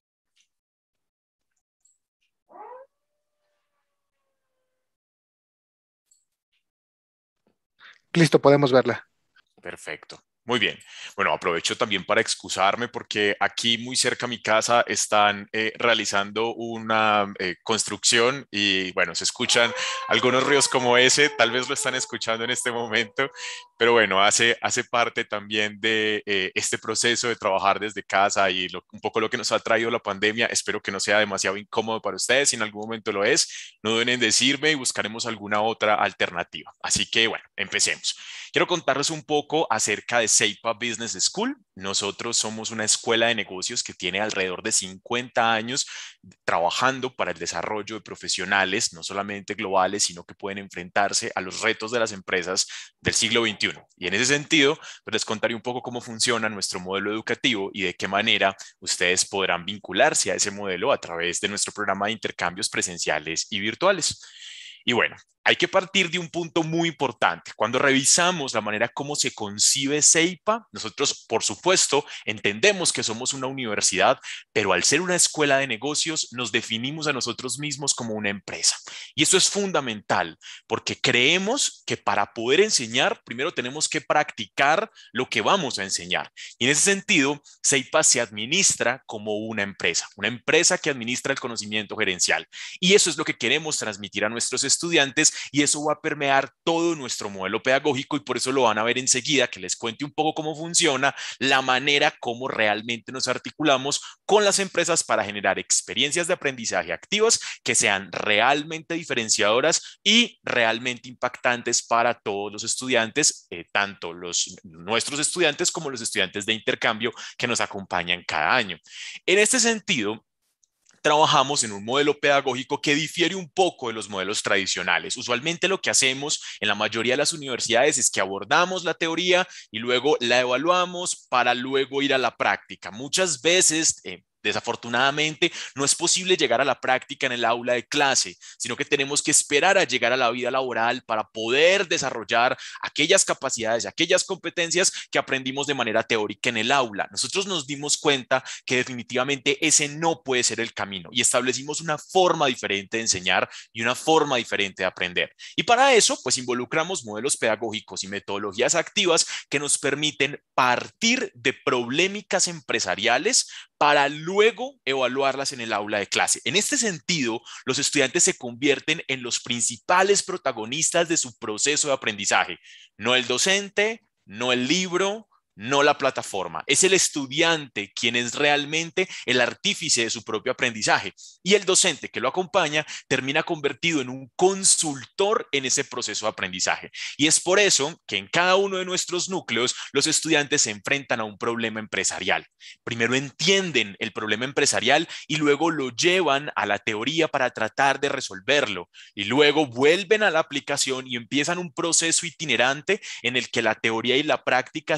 Listo, podemos verla. Perfecto. Muy bien. Bueno, aprovecho también para excusarme porque aquí muy cerca a mi casa están realizando una construcción y bueno, se escuchan algunos ruidos como ese, tal vez lo están escuchando en este momento, pero bueno, hace parte también de este proceso de trabajar desde casa y un poco lo que nos ha traído la pandemia. Espero que no sea demasiado incómodo para ustedes. Si en algún momento lo es, no duden en decirme y buscaremos alguna otra alternativa. Así que bueno, empecemos. Quiero contarles un poco acerca de CEIPA Business School. Nosotros somos una escuela de negocios que tiene alrededor de 50 años trabajando para el desarrollo de profesionales, no solamente globales, sino que pueden enfrentarse a los retos de las empresas del siglo XXI. Y en ese sentido, pues les contaré un poco cómo funciona nuestro modelo educativo y de qué manera ustedes podrán vincularse a ese modelo a través de nuestro programa de intercambios presenciales y virtuales. Y bueno, hay que partir de un punto muy importante. Cuando revisamos la manera como se concibe CEIPA, nosotros, por supuesto, entendemos que somos una universidad, pero al ser una escuela de negocios, nos definimos a nosotros mismos como una empresa. Y eso es fundamental, porque creemos que para poder enseñar, primero tenemos que practicar lo que vamos a enseñar. Y en ese sentido, CEIPA se administra como una empresa que administra el conocimiento gerencial. Y eso es lo que queremos transmitir a nuestros estudiantes y eso va a permear todo nuestro modelo pedagógico y por eso lo van a ver enseguida, que les cuente un poco cómo funciona, la manera como realmente nos articulamos con las empresas para generar experiencias de aprendizaje activas que sean realmente diferenciadoras y realmente impactantes para todos los estudiantes, tanto nuestros estudiantes como los estudiantes de intercambio que nos acompañan cada año. En este sentido, trabajamos en un modelo pedagógico que difiere un poco de los modelos tradicionales. Usualmente lo que hacemos en la mayoría de las universidades es que abordamos la teoría y luego la evaluamos para luego ir a la práctica. Muchas veces, desafortunadamente, no es posible llegar a la práctica en el aula de clase, sino que tenemos que esperar a llegar a la vida laboral para poder desarrollar aquellas capacidades, aquellas competencias que aprendimos de manera teórica en el aula. Nosotros nos dimos cuenta que definitivamente ese no puede ser el camino y establecimos una forma diferente de enseñar y una forma diferente de aprender. Y para eso, pues involucramos modelos pedagógicos y metodologías activas que nos permiten partir de problemáticas empresariales para luego evaluarlas en el aula de clase. En este sentido, los estudiantes se convierten en los principales protagonistas de su proceso de aprendizaje, no el docente, no el libro, no la plataforma. Es el estudiante quien es realmente el artífice de su propio aprendizaje y el docente que lo acompaña termina convertido en un consultor en ese proceso de aprendizaje. Y es por eso que en cada uno de nuestros núcleos los estudiantes se enfrentan a un problema empresarial. Primero entienden el problema empresarial y luego lo llevan a la teoría para tratar de resolverlo y luego vuelven a la aplicación y empiezan un proceso itinerante en el que la teoría y la práctica se articulan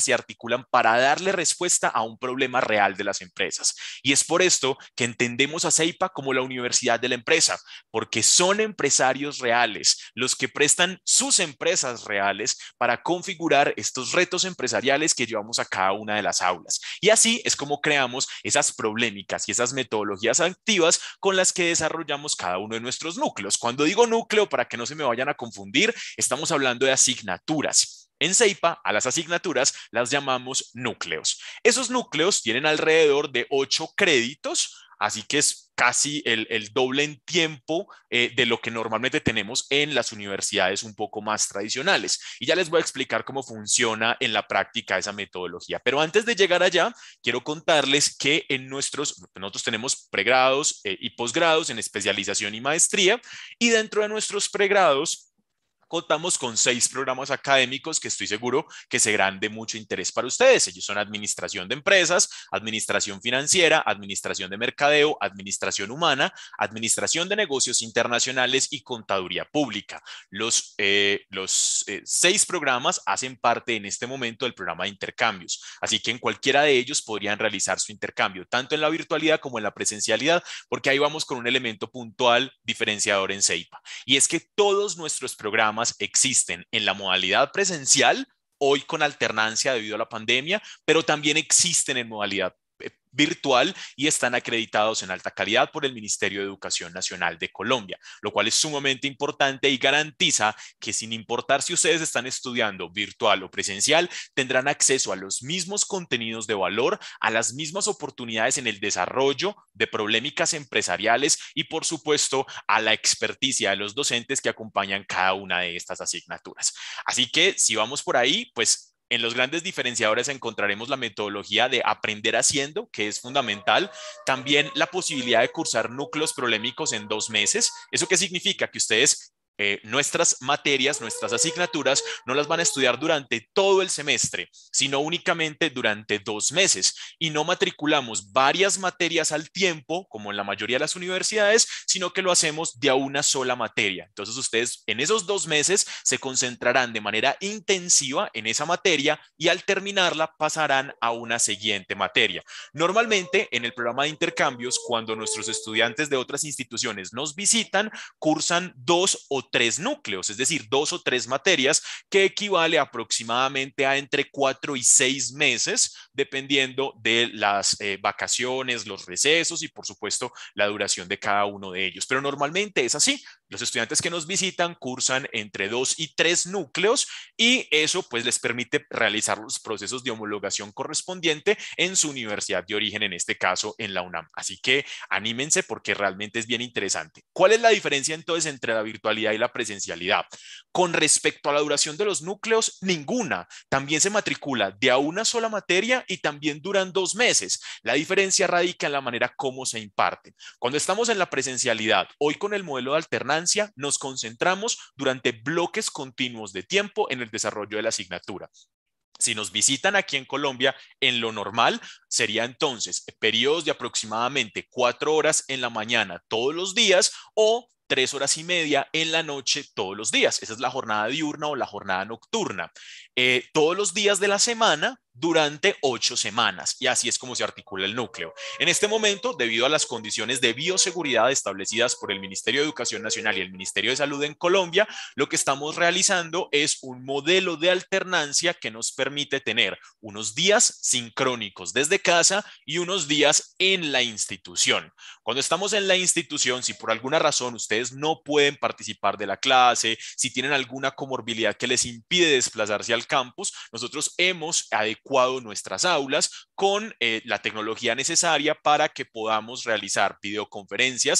articulan para darle respuesta a un problema real de las empresas. Y es por esto que entendemos a CEIPA como la universidad de la empresa, porque son empresarios reales los que prestan sus empresas reales para configurar estos retos empresariales que llevamos a cada una de las aulas. Y así es como creamos esas problemáticas y esas metodologías activas con las que desarrollamos cada uno de nuestros núcleos. Cuando digo núcleo, para que no se me vayan a confundir, estamos hablando de asignaturas. En CEIPA, a las asignaturas las llamamos núcleos. Esos núcleos tienen alrededor de 8 créditos, así que es casi el doble en tiempo de lo que normalmente tenemos en las universidades un poco más tradicionales. Y ya les voy a explicar cómo funciona en la práctica esa metodología. Pero antes de llegar allá, quiero contarles que nosotros tenemos pregrados y posgrados en especialización y maestría, y dentro de nuestros pregrados contamos con 6 programas académicos que estoy seguro que serán de mucho interés para ustedes. Ellos son Administración de Empresas, Administración Financiera, Administración de Mercadeo, Administración Humana, Administración de Negocios Internacionales y Contaduría Pública. Los 6 programas hacen parte en este momento del programa de intercambios, así que en cualquiera de ellos podrían realizar su intercambio, tanto en la virtualidad como en la presencialidad, porque ahí vamos con un elemento puntual diferenciador en CEIPA, y es que todos nuestros programas existen en la modalidad presencial, hoy con alternancia debido a la pandemia, pero también existen en modalidad virtual y están acreditados en alta calidad por el Ministerio de Educación Nacional de Colombia, lo cual es sumamente importante y garantiza que sin importar si ustedes están estudiando virtual o presencial, tendrán acceso a los mismos contenidos de valor, a las mismas oportunidades en el desarrollo de problemáticas empresariales y por supuesto a la experticia de los docentes que acompañan cada una de estas asignaturas. Así que si vamos por ahí, pues en los grandes diferenciadores encontraremos la metodología de aprender haciendo, que es fundamental. También la posibilidad de cursar núcleos problemáticos en 2 meses. ¿Eso qué significa? Que ustedes nuestras materias, nuestras asignaturas, no las van a estudiar durante todo el semestre, sino únicamente durante 2 meses. Y no matriculamos varias materias al tiempo, como en la mayoría de las universidades, sino que lo hacemos de a una sola materia. Entonces ustedes en esos 2 meses se concentrarán de manera intensiva en esa materia y al terminarla pasarán a una siguiente materia. Normalmente en el programa de intercambios, cuando nuestros estudiantes de otras instituciones nos visitan, cursan 2 o 3 núcleos, es decir, 2 o 3 materias, que equivale aproximadamente a entre 4 y 6 meses, dependiendo de las vacaciones, los recesos y por supuesto la duración de cada uno de ellos. Pero normalmente es así. Los estudiantes que nos visitan cursan entre 2 y 3 núcleos y eso pues les permite realizar los procesos de homologación correspondiente en su universidad de origen, en este caso en la UNAM. Así que anímense porque realmente es bien interesante. ¿Cuál es la diferencia entonces entre la virtualidad y la presencialidad? Con respecto a la duración de los núcleos, ninguna. También se matricula de a una sola materia y también duran 2 meses. La diferencia radica en la manera como se imparten. Cuando estamos en la presencialidad, hoy con el modelo de alternancia, nos concentramos durante bloques continuos de tiempo en el desarrollo de la asignatura. Si nos visitan aquí en Colombia, en lo normal sería entonces periodos de aproximadamente 4 horas en la mañana todos los días o 3 horas y media en la noche todos los días. Esa es la jornada diurna o la jornada nocturna. Todos los días de la semana durante 8 semanas y así es como se articula el núcleo. En este momento, debido a las condiciones de bioseguridad establecidas por el Ministerio de Educación Nacional y el Ministerio de Salud en Colombia, lo que estamos realizando es un modelo de alternancia que nos permite tener unos días sincrónicos desde casa y unos días en la institución. Cuando estamos en la institución, si por alguna razón ustedes no pueden participar de la clase, si tienen alguna comorbilidad que les impide desplazarse al campus, nosotros hemos adecuado nuestras aulas con la tecnología necesaria para que podamos realizar videoconferencias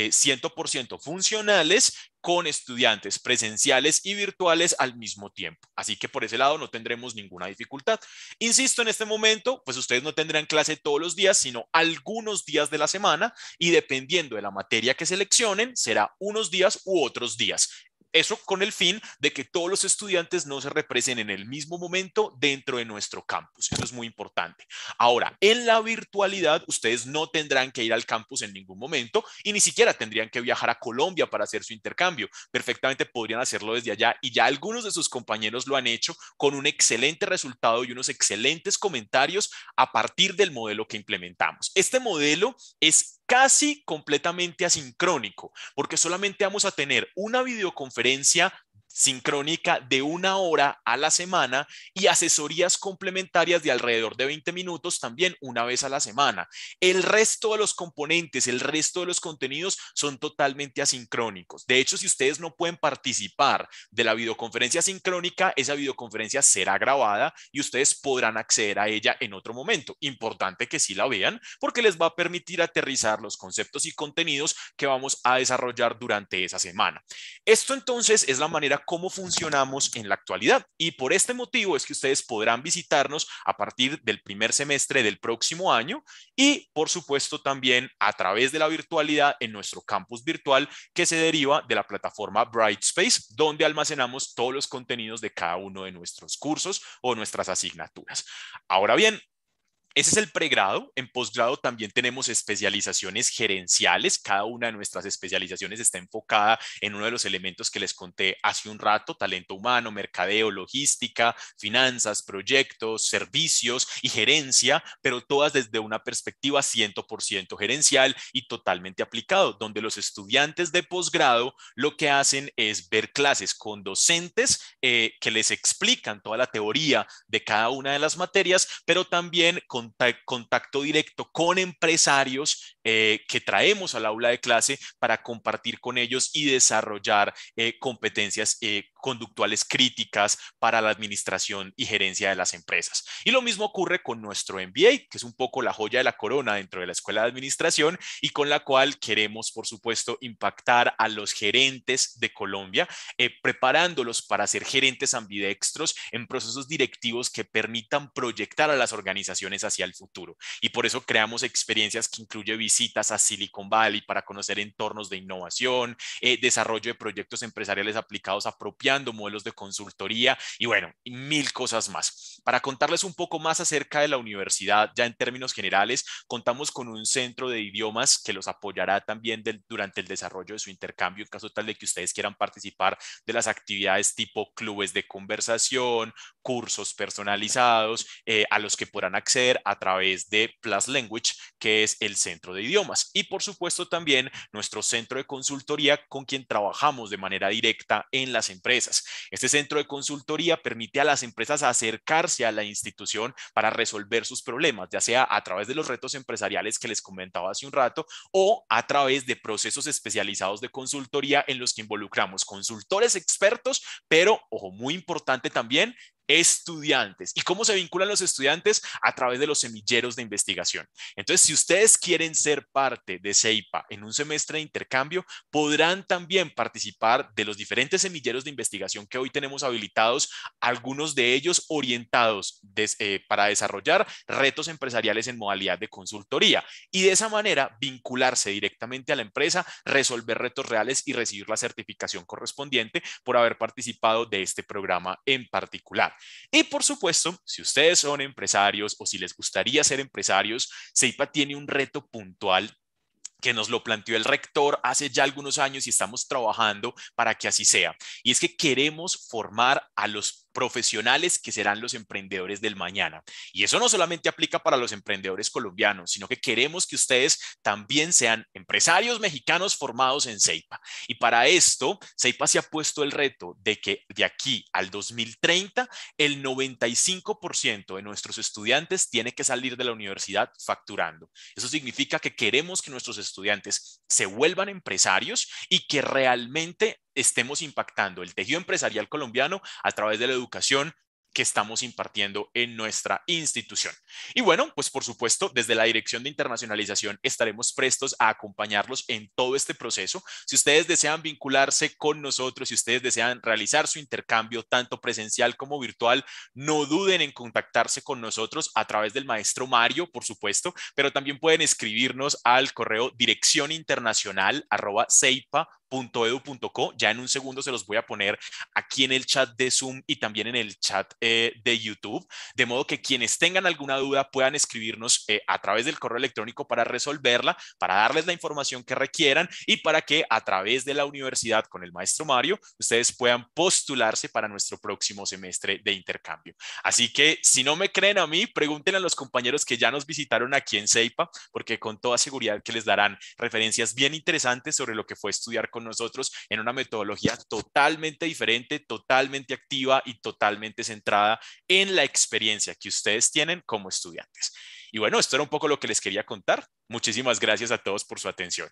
100% funcionales con estudiantes presenciales y virtuales al mismo tiempo. Así que por ese lado no tendremos ninguna dificultad. Insisto, en este momento, pues ustedes no tendrán clase todos los días, sino algunos días de la semana y dependiendo de la materia que seleccionen, será unos días u otros días. Eso con el fin de que todos los estudiantes no se represen en el mismo momento dentro de nuestro campus. Eso es muy importante. Ahora, en la virtualidad, ustedes no tendrán que ir al campus en ningún momento y ni siquiera tendrían que viajar a Colombia para hacer su intercambio. Perfectamente podrían hacerlo desde allá y ya algunos de sus compañeros lo han hecho con un excelente resultado y unos excelentes comentarios a partir del modelo que implementamos. Este modelo es casi completamente asincrónico, porque solamente vamos a tener una videoconferencia sincrónica de 1 hora a la semana y asesorías complementarias de alrededor de 20 minutos también una vez a la semana. El resto de los componentes, el resto de los contenidos son totalmente asincrónicos. De hecho, si ustedes no pueden participar de la videoconferencia sincrónica, esa videoconferencia será grabada y ustedes podrán acceder a ella en otro momento. Importante que sí la vean porque les va a permitir aterrizar los conceptos y contenidos que vamos a desarrollar durante esa semana. Esto entonces es la manera cómo funcionamos en la actualidad y por este motivo es que ustedes podrán visitarnos a partir del primer semestre del próximo año y por supuesto también a través de la virtualidad en nuestro campus virtual que se deriva de la plataforma Brightspace, donde almacenamos todos los contenidos de cada uno de nuestros cursos o nuestras asignaturas. Ahora bien, ese es el pregrado. En posgrado también tenemos especializaciones gerenciales. Cada una de nuestras especializaciones está enfocada en uno de los elementos que les conté hace un rato: talento humano, mercadeo, logística, finanzas, proyectos, servicios y gerencia, pero todas desde una perspectiva 100% gerencial y totalmente aplicado, donde los estudiantes de posgrado lo que hacen es ver clases con docentes que les explican toda la teoría de cada una de las materias, pero también con contacto directo con empresarios que traemos al aula de clase para compartir con ellos y desarrollar competencias conductuales críticas para la administración y gerencia de las empresas. Y lo mismo ocurre con nuestro MBA, que es un poco la joya de la corona dentro de la Escuela de Administración y con la cual queremos, por supuesto, impactar a los gerentes de Colombia, preparándolos para ser gerentes ambidextros en procesos directivos que permitan proyectar a las organizaciones hacia el futuro. Y por eso creamos experiencias que incluyen visitas a Silicon Valley para conocer entornos de innovación, desarrollo de proyectos empresariales aplicados apropiando modelos de consultoría y bueno, 1000 cosas más. Para contarles un poco más acerca de la universidad, ya en términos generales, contamos con un centro de idiomas que los apoyará también durante el desarrollo de su intercambio en caso tal de que ustedes quieran participar de las actividades tipo clubes de conversación, cursos personalizados a los que podrán acceder a través de Plus Language, que es el centro de idiomas. Y por supuesto también nuestro centro de consultoría con quien trabajamos de manera directa en las empresas. Este centro de consultoría permite a las empresas acercarse a la institución para resolver sus problemas, ya sea a través de los retos empresariales que les comentaba hace un rato o a través de procesos especializados de consultoría en los que involucramos consultores expertos, pero, ojo, muy importante también, estudiantes. ¿Y cómo se vinculan los estudiantes? A través de los semilleros de investigación. Entonces, si ustedes quieren ser parte de CEIPA en un semestre de intercambio, podrán también participar de los diferentes semilleros de investigación que hoy tenemos habilitados, algunos de ellos orientados para desarrollar retos empresariales en modalidad de consultoría y de esa manera vincularse directamente a la empresa, resolver retos reales y recibir la certificación correspondiente por haber participado de este programa en particular. Y por supuesto, si ustedes son empresarios o si les gustaría ser empresarios, CEIPA tiene un reto puntual que nos lo planteó el rector hace ya algunos años y estamos trabajando para que así sea. Y es que queremos formar a los profesionales que serán los emprendedores del mañana. Y eso no solamente aplica para los emprendedores colombianos, sino que queremos que ustedes también sean empresarios mexicanos formados en CEIPA. Y para esto, CEIPA se ha puesto el reto de que de aquí al 2030, el 95% de nuestros estudiantes tiene que salir de la universidad facturando. Eso significa que queremos que nuestros estudiantes se vuelvan empresarios y que realmente estemos impactando el tejido empresarial colombiano a través de la educación que estamos impartiendo en nuestra institución. Y bueno, pues por supuesto, desde la Dirección de Internacionalización estaremos prestos a acompañarlos en todo este proceso. Si ustedes desean vincularse con nosotros, si ustedes desean realizar su intercambio tanto presencial como virtual, no duden en contactarse con nosotros a través del maestro Mario, por supuesto, pero también pueden escribirnos al correo direccioninternacional@ceipa.edu.co. .edu.co. Ya en un segundo se los voy a poner aquí en el chat de Zoom y también en el chat de YouTube, de modo que quienes tengan alguna duda puedan escribirnos a través del correo electrónico para resolverla, para darles la información que requieran y para que a través de la universidad con el maestro Mario ustedes puedan postularse para nuestro próximo semestre de intercambio. Así que si no me creen a mí, pregúntenle a los compañeros que ya nos visitaron aquí en CEIPA, porque con toda seguridad que les darán referencias bien interesantes sobre lo que fue estudiar con nosotros en una metodología totalmente diferente, totalmente activa y totalmente centrada en la experiencia que ustedes tienen como estudiantes. Y bueno, esto era un poco lo que les quería contar. Muchísimas gracias a todos por su atención.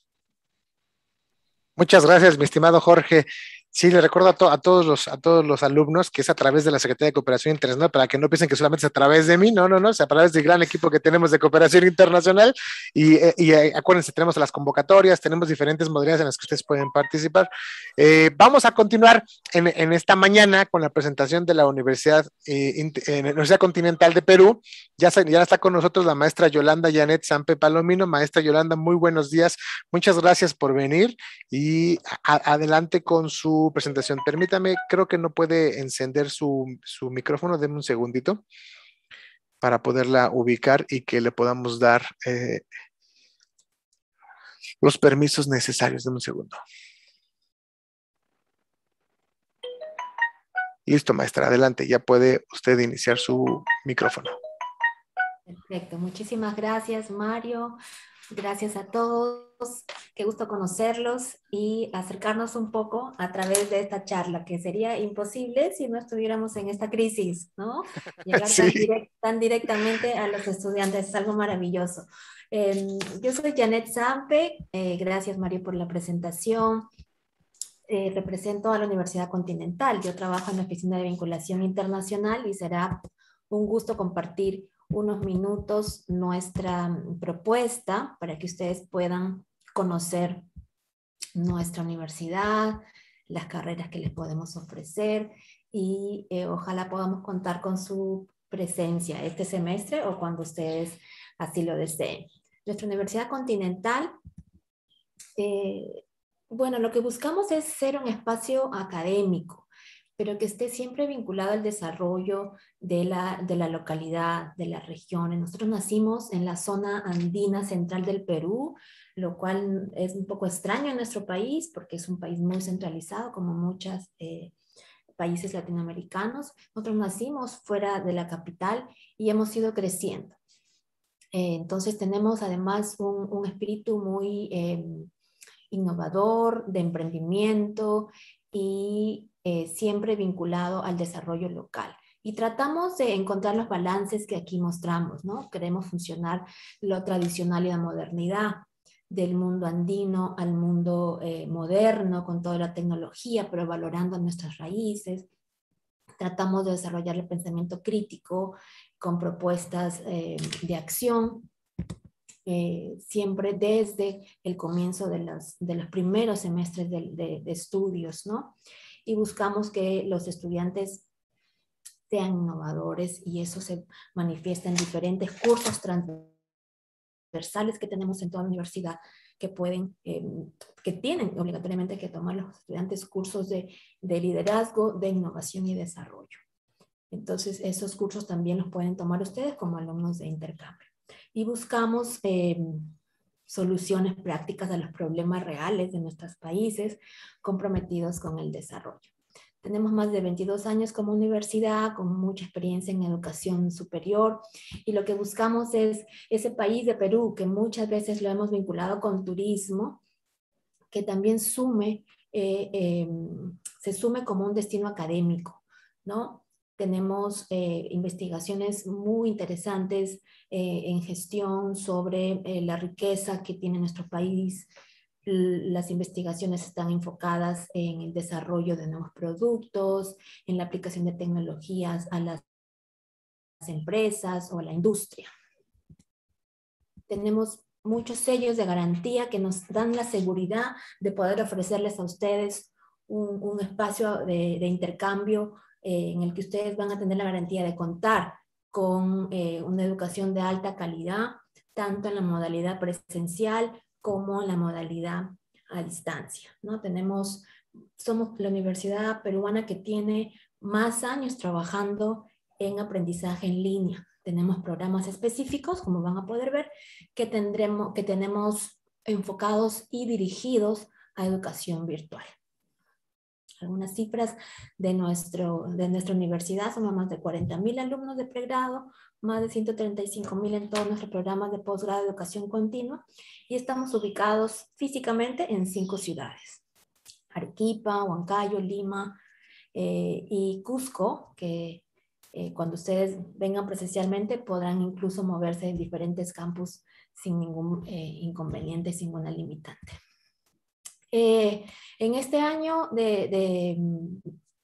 Muchas gracias, mi estimado Jorge. Sí, le recuerdo a todos los alumnos que es a través de la Secretaría de Cooperación Internacional, para que no piensen que solamente es a través de mí, no, es a través del gran equipo que tenemos de cooperación internacional. Y acuérdense, tenemos las convocatorias, tenemos diferentes modalidades en las que ustedes pueden participar. Vamos a continuar en esta mañana con la presentación de la Universidad Continental de Perú. Ya está con nosotros la maestra Yolanda Janet Sampe Palomino. Maestra Yolanda, muy buenos días. Muchas gracias por venir y adelante con su presentación. Permítame, creo que no puede encender su micrófono. Deme un segundito para poderla ubicar y que le podamos dar los permisos necesarios. Deme un segundo. Listo, maestra, adelante. Ya puede usted iniciar su micrófono. Perfecto, muchísimas gracias, Mario. Gracias a todos, qué gusto conocerlos y acercarnos un poco a través de esta charla, que sería imposible si no estuviéramos en esta crisis, ¿no? Llegar sí. tan directamente a los estudiantes, es algo maravilloso. Yo soy Janet Sampe, gracias Mario por la presentación. Represento a la Universidad Continental, yo trabajo en la Oficina de Vinculación Internacional y será un gusto compartir unos minutos nuestra propuesta para que ustedes puedan conocer nuestra universidad, las carreras que les podemos ofrecer y ojalá podamos contar con su presencia este semestre o cuando ustedes así lo deseen. Nuestra Universidad Continental, bueno, lo que buscamos es ser un espacio académico, pero que esté siempre vinculado al desarrollo de la localidad, de las regiones. Nosotros nacimos en la zona andina central del Perú, lo cual es un poco extraño en nuestro país, porque es un país muy centralizado, como muchos países latinoamericanos. Nosotros nacimos fuera de la capital y hemos ido creciendo. Entonces tenemos además un espíritu muy innovador, de emprendimiento y siempre vinculado al desarrollo local. Y tratamos de encontrar los balances que aquí mostramos, ¿no? Queremos funcionar lo tradicional y la modernidad, del mundo andino al mundo moderno, con toda la tecnología, pero valorando nuestras raíces. Tratamos de desarrollar el pensamiento crítico con propuestas de acción, siempre desde el comienzo de los primeros semestres de estudios, ¿no? Y buscamos que los estudiantes sean innovadores y eso se manifiesta en diferentes cursos transversales que tenemos en toda la universidad que tienen obligatoriamente que tomar los estudiantes cursos de liderazgo, de innovación y desarrollo. Entonces esos cursos también los pueden tomar ustedes como alumnos de intercambio. Y buscamos soluciones prácticas a los problemas reales de nuestros países comprometidos con el desarrollo. Tenemos más de 22 años como universidad, con mucha experiencia en educación superior, y lo que buscamos es ese país de Perú, que muchas veces lo hemos vinculado con turismo, que también se sume como un destino académico, ¿no? Tenemos investigaciones muy interesantes en gestión sobre la riqueza que tiene nuestro país. Las investigaciones están enfocadas en el desarrollo de nuevos productos, en la aplicación de tecnologías a las empresas o a la industria. Tenemos muchos sellos de garantía que nos dan la seguridad de poder ofrecerles a ustedes un espacio de intercambio en el que ustedes van a tener la garantía de contar con una educación de alta calidad, tanto en la modalidad presencial como en la modalidad a distancia, ¿no? Somos la universidad peruana que tiene más años trabajando en aprendizaje en línea. Tenemos programas específicos, como van a poder ver, que tenemos enfocados y dirigidos a educación virtual. Algunas cifras de nuestra universidad: somos más de 40.000 alumnos de pregrado, más de 135.000 en todos nuestros programas de posgrado de educación continua, y estamos ubicados físicamente en 5 ciudades: Arequipa, Huancayo, Lima y Cusco, que cuando ustedes vengan presencialmente podrán incluso moverse en diferentes campus sin ningún inconveniente, sin ninguna limitante. En este año del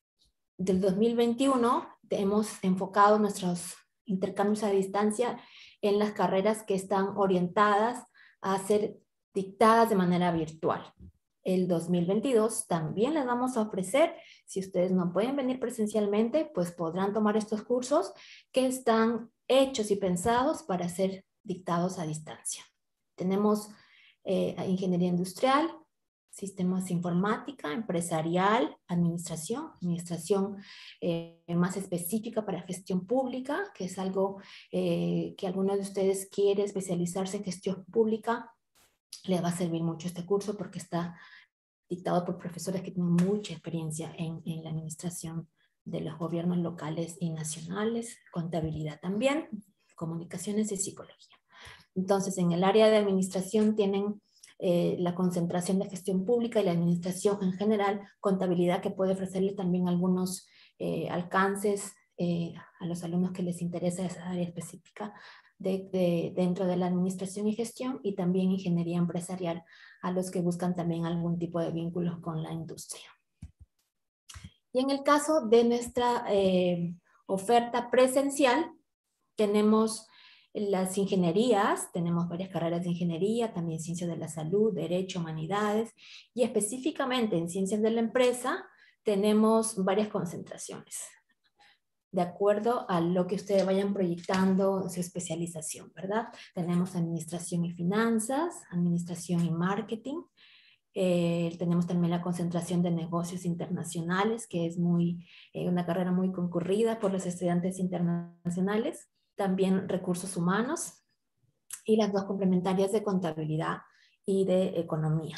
2021 hemos enfocado nuestros intercambios a distancia en las carreras que están orientadas a ser dictadas de manera virtual. El 2022 también les vamos a ofrecer, si ustedes no pueden venir presencialmente, pues podrán tomar estos cursos que están hechos y pensados para ser dictados a distancia. Tenemos ingeniería industrial, sistemas de informática, empresarial, administración más específica para gestión pública, que es algo que alguno de ustedes quiere especializarse en gestión pública. Les va a servir mucho este curso porque está dictado por profesores que tienen mucha experiencia en la administración de los gobiernos locales y nacionales, contabilidad también, comunicaciones y psicología. Entonces, en el área de administración tienen la concentración de gestión pública y la administración en general, contabilidad, que puede ofrecerle también algunos alcances a los alumnos que les interesa esa área específica dentro de la administración y gestión, y también ingeniería empresarial a los que buscan también algún tipo de vínculos con la industria. Y en el caso de nuestra oferta presencial, tenemos las ingenierías, tenemos varias carreras de ingeniería, también ciencias de la salud, derecho, humanidades, y específicamente en ciencias de la empresa tenemos varias concentraciones, de acuerdo a lo que ustedes vayan proyectando su especialización, ¿verdad? Tenemos administración y finanzas, administración y marketing. Tenemos también la concentración de negocios internacionales, que es una carrera muy concurrida por los estudiantes internacionales. También recursos humanos y las dos complementarias de contabilidad y de economía.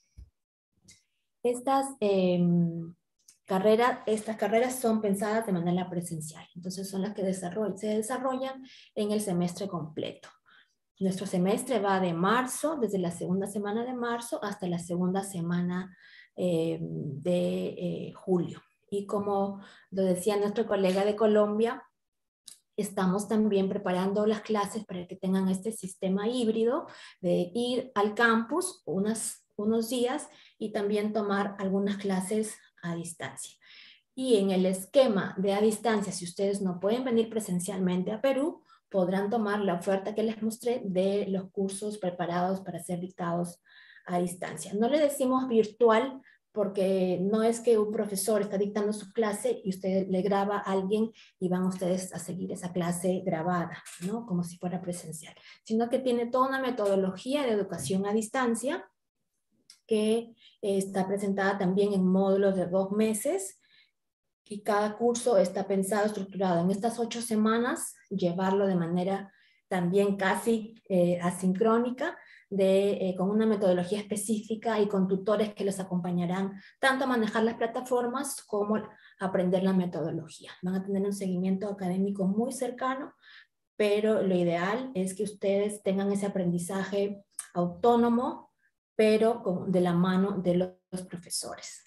Estas carreras son pensadas de manera presencial, entonces son las que se desarrollan en el semestre completo. Nuestro semestre va de marzo, desde la segunda semana de marzo hasta la segunda semana de julio. Y como lo decía nuestro colega de Colombia, estamos también preparando las clases para que tengan este sistema híbrido de ir al campus unos días y también tomar algunas clases a distancia. Y en el esquema de a distancia, si ustedes no pueden venir presencialmente a Perú, podrán tomar la oferta que les mostré de los cursos preparados para ser dictados a distancia. No le decimos virtual porque no es que un profesor está dictando su clase y usted le graba a alguien y van ustedes a seguir esa clase grabada, ¿no? Como si fuera presencial, sino que tiene toda una metodología de educación a distancia que está presentada también en módulos de 2 meses, y cada curso está pensado, estructurado en estas 8 semanas, llevarlo de manera también casi asincrónica, con una metodología específica y con tutores que los acompañarán tanto a manejar las plataformas como a aprender la metodología. Van a tener un seguimiento académico muy cercano, pero lo ideal es que ustedes tengan ese aprendizaje autónomo, pero de la mano de los profesores.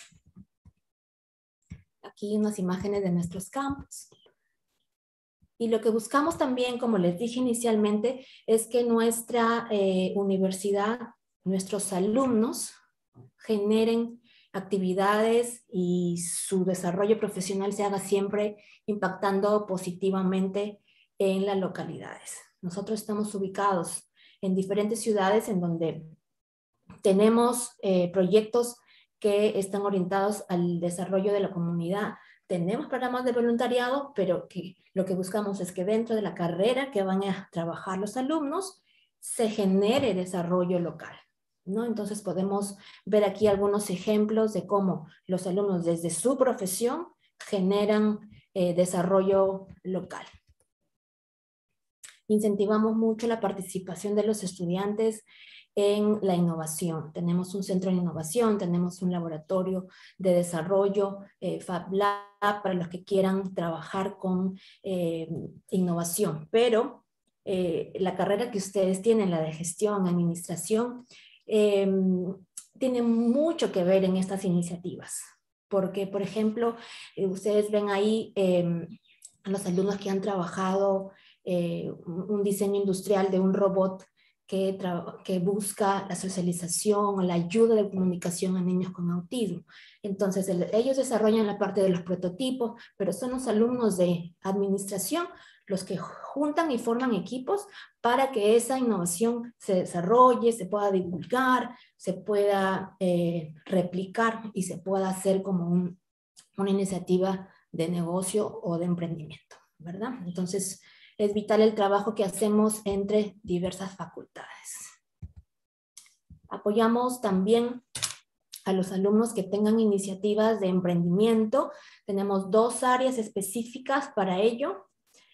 Aquí unas imágenes de nuestros campus. Y lo que buscamos también, como les dije inicialmente, es que nuestra universidad, nuestros alumnos, generen actividades y su desarrollo profesional se haga siempre impactando positivamente en las localidades. Nosotros estamos ubicados en diferentes ciudades en donde tenemos proyectos que están orientados al desarrollo de la comunidad. Tenemos programas de voluntariado, pero lo que buscamos es que dentro de la carrera que van a trabajar los alumnos se genere desarrollo local. ¿no? Entonces podemos ver aquí algunos ejemplos de cómo los alumnos desde su profesión generan desarrollo local. Incentivamos mucho la participación de los estudiantes en la innovación. Tenemos un centro de innovación, tenemos un laboratorio de desarrollo, Fab Lab, para los que quieran trabajar con innovación. Pero la carrera que ustedes tienen, la de gestión, administración, tiene mucho que ver en estas iniciativas. Porque, por ejemplo, ustedes ven ahí a los alumnos que han trabajado un diseño industrial de un robot que busca la socialización o la ayuda de comunicación a niños con autismo. Entonces, ellos desarrollan la parte de los prototipos, pero son los alumnos de administración los que juntan y forman equipos para que esa innovación se desarrolle, se pueda divulgar, se pueda replicar y se pueda hacer como una iniciativa de negocio o de emprendimiento, ¿verdad? Entonces, es vital el trabajo que hacemos entre diversas facultades. Apoyamos también a los alumnos que tengan iniciativas de emprendimiento. Tenemos 2 áreas específicas para ello.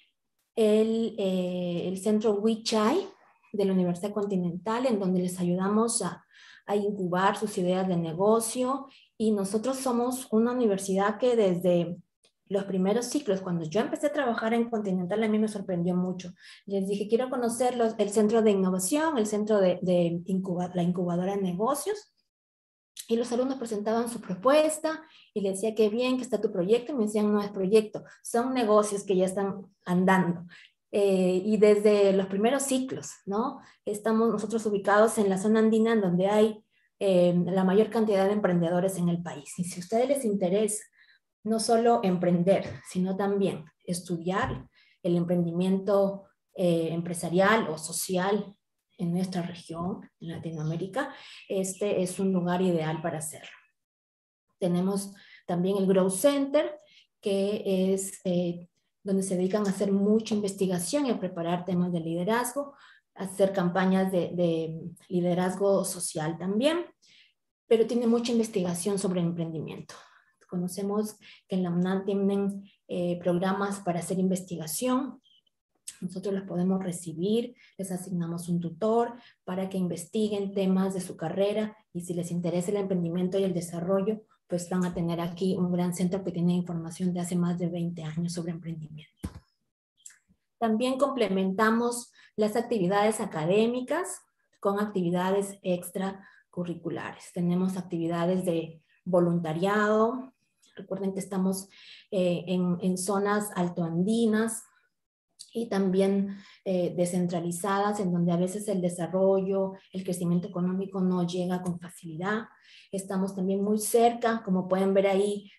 El centro WeChai de la Universidad Continental, en donde les ayudamos a incubar sus ideas de negocio. Y nosotros somos una universidad que desde los primeros ciclos, cuando yo empecé a trabajar en Continental, a mí me sorprendió mucho. Les dije, quiero conocer el centro de innovación, el centro de la incubadora de negocios. Y los alumnos presentaban su propuesta y les decía, qué bien que está tu proyecto. Y me decían, no es proyecto, son negocios que ya están andando. Y desde los primeros ciclos, ¿no? Estamos nosotros ubicados en la zona andina, en donde hay la mayor cantidad de emprendedores en el país. Y si a ustedes les interesa no solo emprender, sino también estudiar el emprendimiento empresarial o social en nuestra región, en Latinoamérica, este es un lugar ideal para hacerlo. Tenemos también el Growth Center, que es donde se dedican a hacer mucha investigación y a preparar temas de liderazgo, a hacer campañas de liderazgo social también, pero tiene mucha investigación sobre emprendimiento. Conocemos que en la UNAM tienen programas para hacer investigación. Nosotros los podemos recibir, les asignamos un tutor para que investiguen temas de su carrera y si les interesa el emprendimiento y el desarrollo, pues van a tener aquí un gran centro que tiene información de hace más de 20 años sobre emprendimiento. También complementamos las actividades académicas con actividades extracurriculares. Tenemos actividades de voluntariado. Recuerden que estamos en zonas altoandinas y también descentralizadas, en donde a veces el desarrollo, el crecimiento económico no llega con facilidad. Estamos también muy cerca, como pueden ver ahí,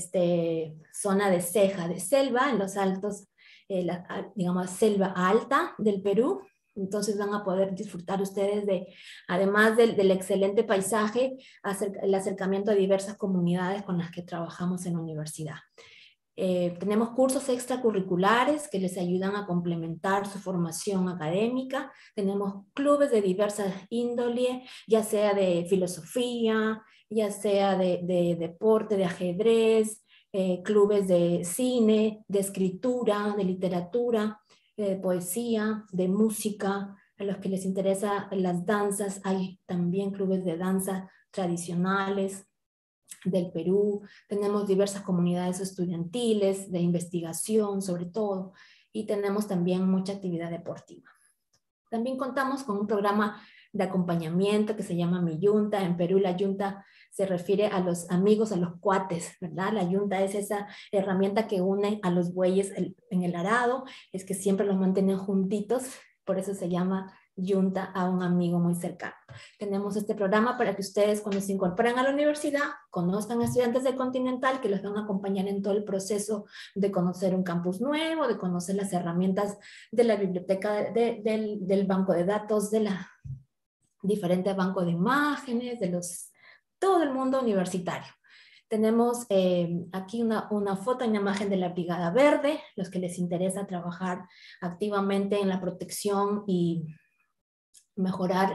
zona de ceja de selva, en los altos, digamos, selva alta del Perú. Entonces van a poder disfrutar ustedes de, además del excelente paisaje, el acercamiento a diversas comunidades con las que trabajamos en la universidad. Tenemos cursos extracurriculares que les ayudan a complementar su formación académica. Tenemos clubes de diversas índole, ya sea de filosofía, ya sea de deporte, de ajedrez, clubes de cine, de escritura, de literatura, de poesía, de música. A los que les interesan las danzas, hay también clubes de danza tradicionales del Perú. Tenemos diversas comunidades estudiantiles, de investigación sobre todo, y tenemos también mucha actividad deportiva. También contamos con un programa de acompañamiento que se llama Mi Yunta. En Perú la yunta se refiere a los amigos, a los cuates, ¿verdad? La yunta es esa herramienta que une a los bueyes en el arado, es que siempre los mantienen juntitos, por eso se llama yunta a un amigo muy cercano. Tenemos este programa para que ustedes, cuando se incorporen a la universidad, conozcan a estudiantes del Continental que los van a acompañar en todo el proceso de conocer un campus nuevo, de conocer las herramientas de la biblioteca del banco de datos, de la diferentes bancos de imágenes, todo el mundo universitario. Tenemos aquí una foto, una imagen de la Brigada Verde, los que les interesa trabajar activamente en la protección y mejorar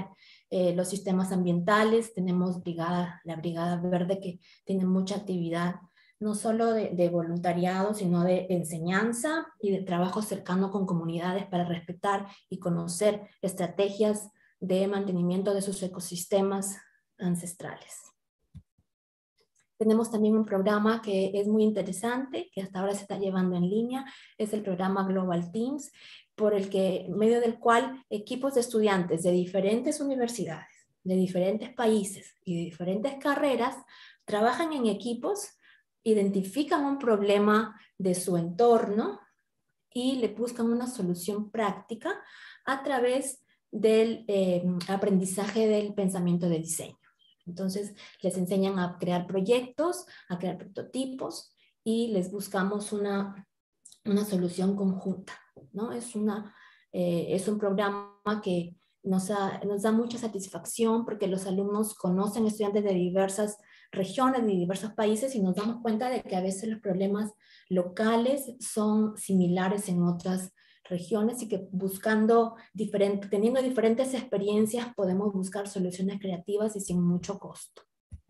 los sistemas ambientales, tenemos la Brigada Verde que tiene mucha actividad, no solo de voluntariado, sino de enseñanza y de trabajo cercano con comunidades para respetar y conocer estrategias de mantenimiento de sus ecosistemas ancestrales. Tenemos también un programa que es muy interesante, que hasta ahora se está llevando en línea, es el programa Global Teams, medio del cual equipos de estudiantes de diferentes universidades, de diferentes países y de diferentes carreras trabajan en equipos, identifican un problema de su entorno y le buscan una solución práctica a través del aprendizaje del pensamiento de diseño. Entonces, les enseñan a crear proyectos, a crear prototipos y les buscamos una solución conjunta, ¿no? Es un programa que nos da mucha satisfacción porque los alumnos conocen estudiantes de diversas regiones, de diversos países y nos damos cuenta de que a veces los problemas locales son similares en otras regiones y que teniendo diferentes experiencias podemos buscar soluciones creativas y sin mucho costo.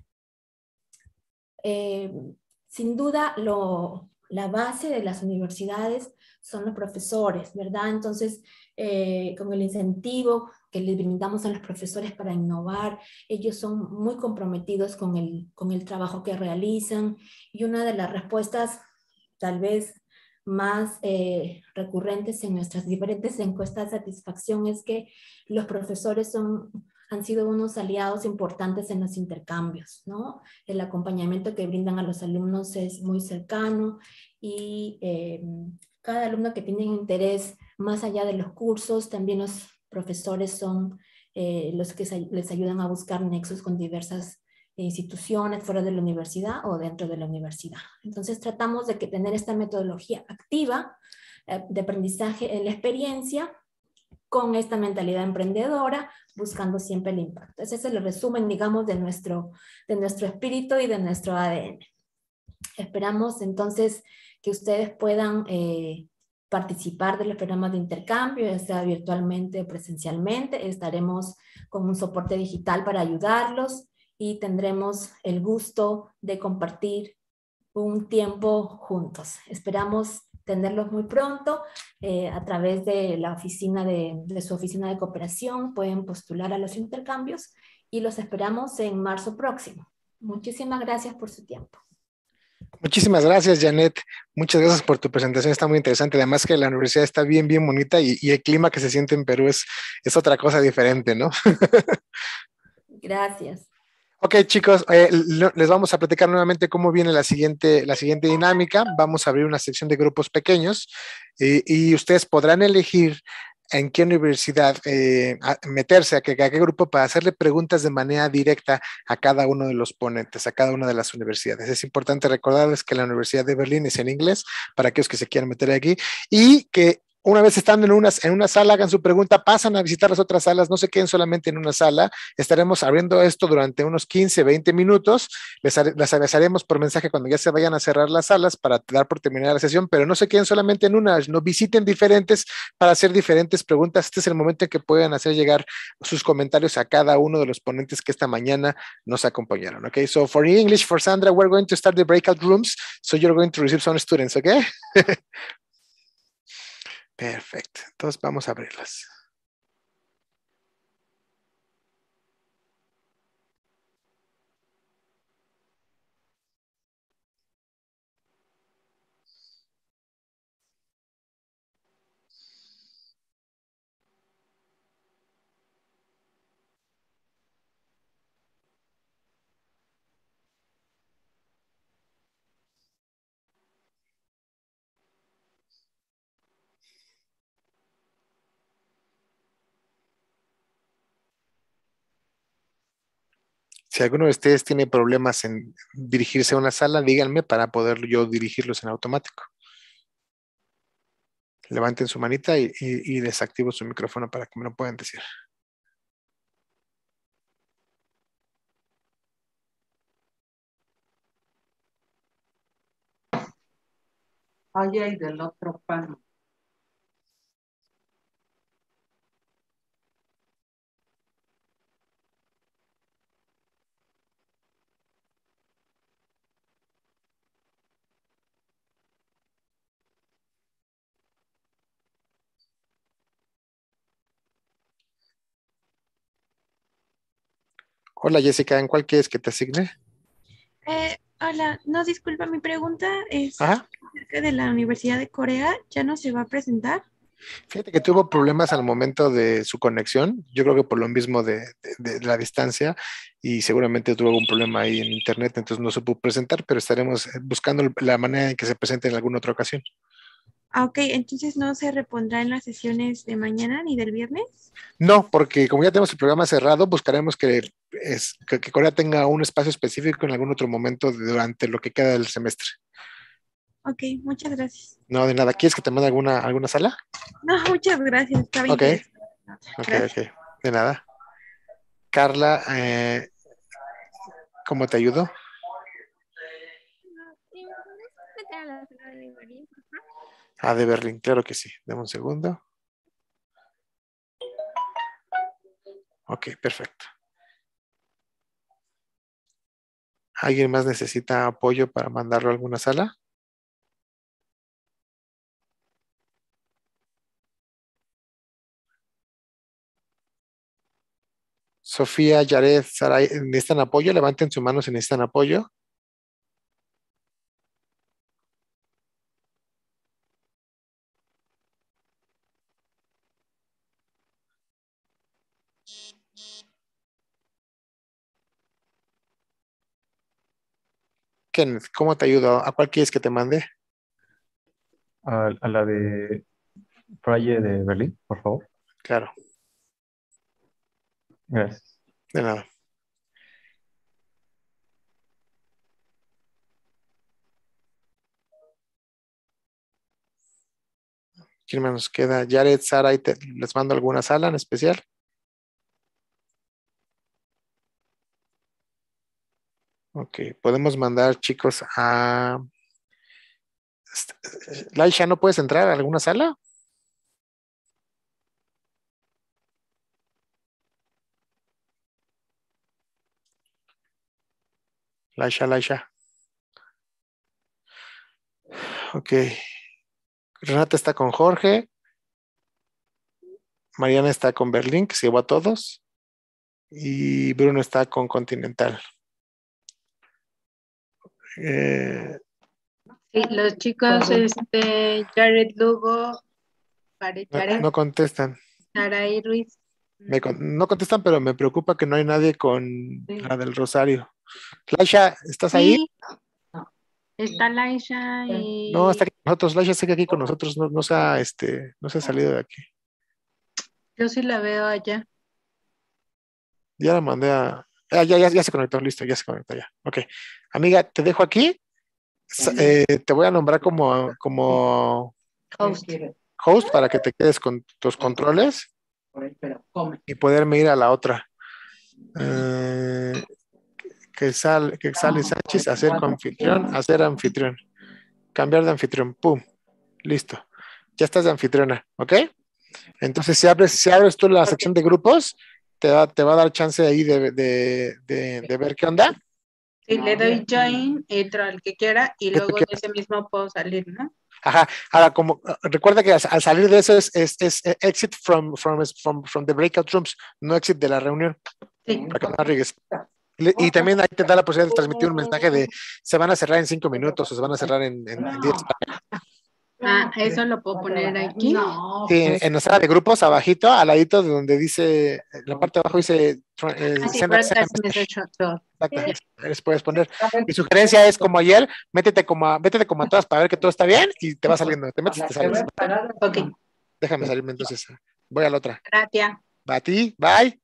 Sin duda, la base de las universidades son los profesores, ¿verdad? Entonces, con el incentivo que les brindamos a los profesores para innovar, ellos son muy comprometidos con el trabajo que realizan y una de las respuestas tal vez más recurrentes en nuestras diferentes encuestas de satisfacción es que los profesores han sido unos aliados importantes en los intercambios, ¿no? El acompañamiento que brindan a los alumnos es muy cercano y cada alumno que tiene interés más allá de los cursos, también los profesores son los que les ayudan a buscar nexos con diversas instituciones fuera de la universidad o dentro de la universidad. Entonces tratamos de tener esta metodología activa de aprendizaje en la experiencia con esta mentalidad emprendedora, buscando siempre el impacto. Ese es el resumen, digamos, de nuestro espíritu y de nuestro ADN. Esperamos entonces que ustedes puedan participar de los programas de intercambio, ya sea virtualmente o presencialmente. Estaremos con un soporte digital para ayudarlos y tendremos el gusto de compartir un tiempo juntos. Esperamos tenerlos muy pronto a través de la oficina de su oficina de cooperación. Pueden postular a los intercambios y los esperamos en marzo próximo. Muchísimas gracias por su tiempo. Muchísimas gracias, Janet. Muchas gracias por tu presentación, está muy interesante. Además que la universidad está bien, bien bonita y el clima que se siente en Perú es otra cosa diferente, ¿no? Gracias. Ok, chicos, les vamos a platicar nuevamente cómo viene la siguiente dinámica. Vamos a abrir una sección de grupos pequeños y ustedes podrán elegir en qué universidad meterse, a qué grupo, para hacerle preguntas de manera directa a cada uno de los ponentes, a cada una de las universidades. Es importante recordarles que la Universidad de Berlín es en inglés, para aquellos que se quieran meter aquí, y que una vez estando en una sala, hagan su pregunta, pasan a visitar las otras salas, no se queden solamente en una sala. Estaremos abriendo esto durante unos 15, 20 minutos. Les avisaremos por mensaje cuando ya se vayan a cerrar las salas para dar por terminada la sesión, pero no se queden solamente en una, no visiten diferentes para hacer diferentes preguntas. Este es el momento en que puedan hacer llegar sus comentarios a cada uno de los ponentes que esta mañana nos acompañaron. Okay, so for English, for Sandra, we're going to start the breakout rooms, so you're going to receive some students, okay? Perfecto, entonces vamos a abrirlas. Si alguno de ustedes tiene problemas en dirigirse a una sala, díganme para poder yo dirigirlos en automático. Levanten su manita y desactivo su micrófono para que me lo puedan decir. Ay, ay, del otro palo. Hola Jessica, ¿en cuál quieres que te asigne? Hola, no, disculpa, mi pregunta es Ajá. acerca de la Universidad de Corea. ¿Ya no se va a presentar? Fíjate que tuvo problemas al momento de su conexión, yo creo que por lo mismo de la distancia y seguramente tuvo algún problema ahí en internet, entonces no se pudo presentar, pero estaremos buscando la manera en que se presente en alguna otra ocasión. Ah, ok, entonces no se repondrá en las sesiones de mañana ni del viernes. No, porque como ya tenemos el programa cerrado, buscaremos que Corea tenga un espacio específico en algún otro momento durante lo que queda del semestre. Ok, muchas gracias. No, de nada. ¿Quieres que te mande alguna sala? No, muchas gracias, estaba Ok, interesada. ok, Gracias. ok. De nada. Carla, ¿cómo te ayudo? Ah, de Berlín, claro que sí. Dame un segundo. Ok, perfecto. ¿Alguien más necesita apoyo para mandarlo a alguna sala? Sofía, Yared, Saray, ¿necesitan apoyo? Levanten su mano si necesitan apoyo. Kenneth, ¿cómo te ayudo? ¿A cuál quieres que te mande? A la de Pralle de Berlín, por favor. Claro, Gracias. de nada. ¿Quién más nos queda? Jared, Sara, ¿les mando alguna sala en especial? Ok, podemos mandar chicos a... Laisha, ¿no puedes entrar a alguna sala? Laisha. Ok. Renata está con Jorge. Mariana está con Berlín, que se llevó a todos. Y Bruno está con Continental. Sí, los chicos, Jared Lugo, Jared, No contestan. Saray Ruiz. No contestan, pero me preocupa que no hay nadie con la del Rosario. Laisha, ¿estás ahí? Sí, está Laisha y... No, está aquí con nosotros. Laisha está aquí con nosotros. No se ha salido de aquí. Yo sí la veo allá. Ya la mandé a... ya se conectó, listo, ya se conectó ya. Ok. Amiga, te dejo aquí. Te voy a nombrar como host para que te quedes con tus controles y poderme ir a la otra. Que sale Sánchez, hacer anfitrión. Cambiar de anfitrión. Pum. Listo. Ya estás de anfitriona, ¿ok? Entonces, si abres tú la sección de grupos, te va a dar chance ahí de ver qué onda. Sí, le doy join, entro al que quiera y luego de ese mismo puedo salir, ¿no? Ajá. Ahora, recuerda que al salir de eso es exit from the breakout rooms, no exit de la reunión. Sí. Para que no arriesgues. Y también ahí te da la posibilidad de transmitir un mensaje de se van a cerrar en 5 minutos o se van a cerrar en 10. Ah, eso lo puedo poner aquí. Sí, en la sala de grupos, abajito, al ladito de donde dice, en la parte de abajo dice les puedes poner. Mi sugerencia es como ayer, vete como a todas para ver que todo está bien y te va saliendo. Te metes y te sales. Ok. Déjame salirme entonces. Voy a la otra. Gracias. A ti, bye.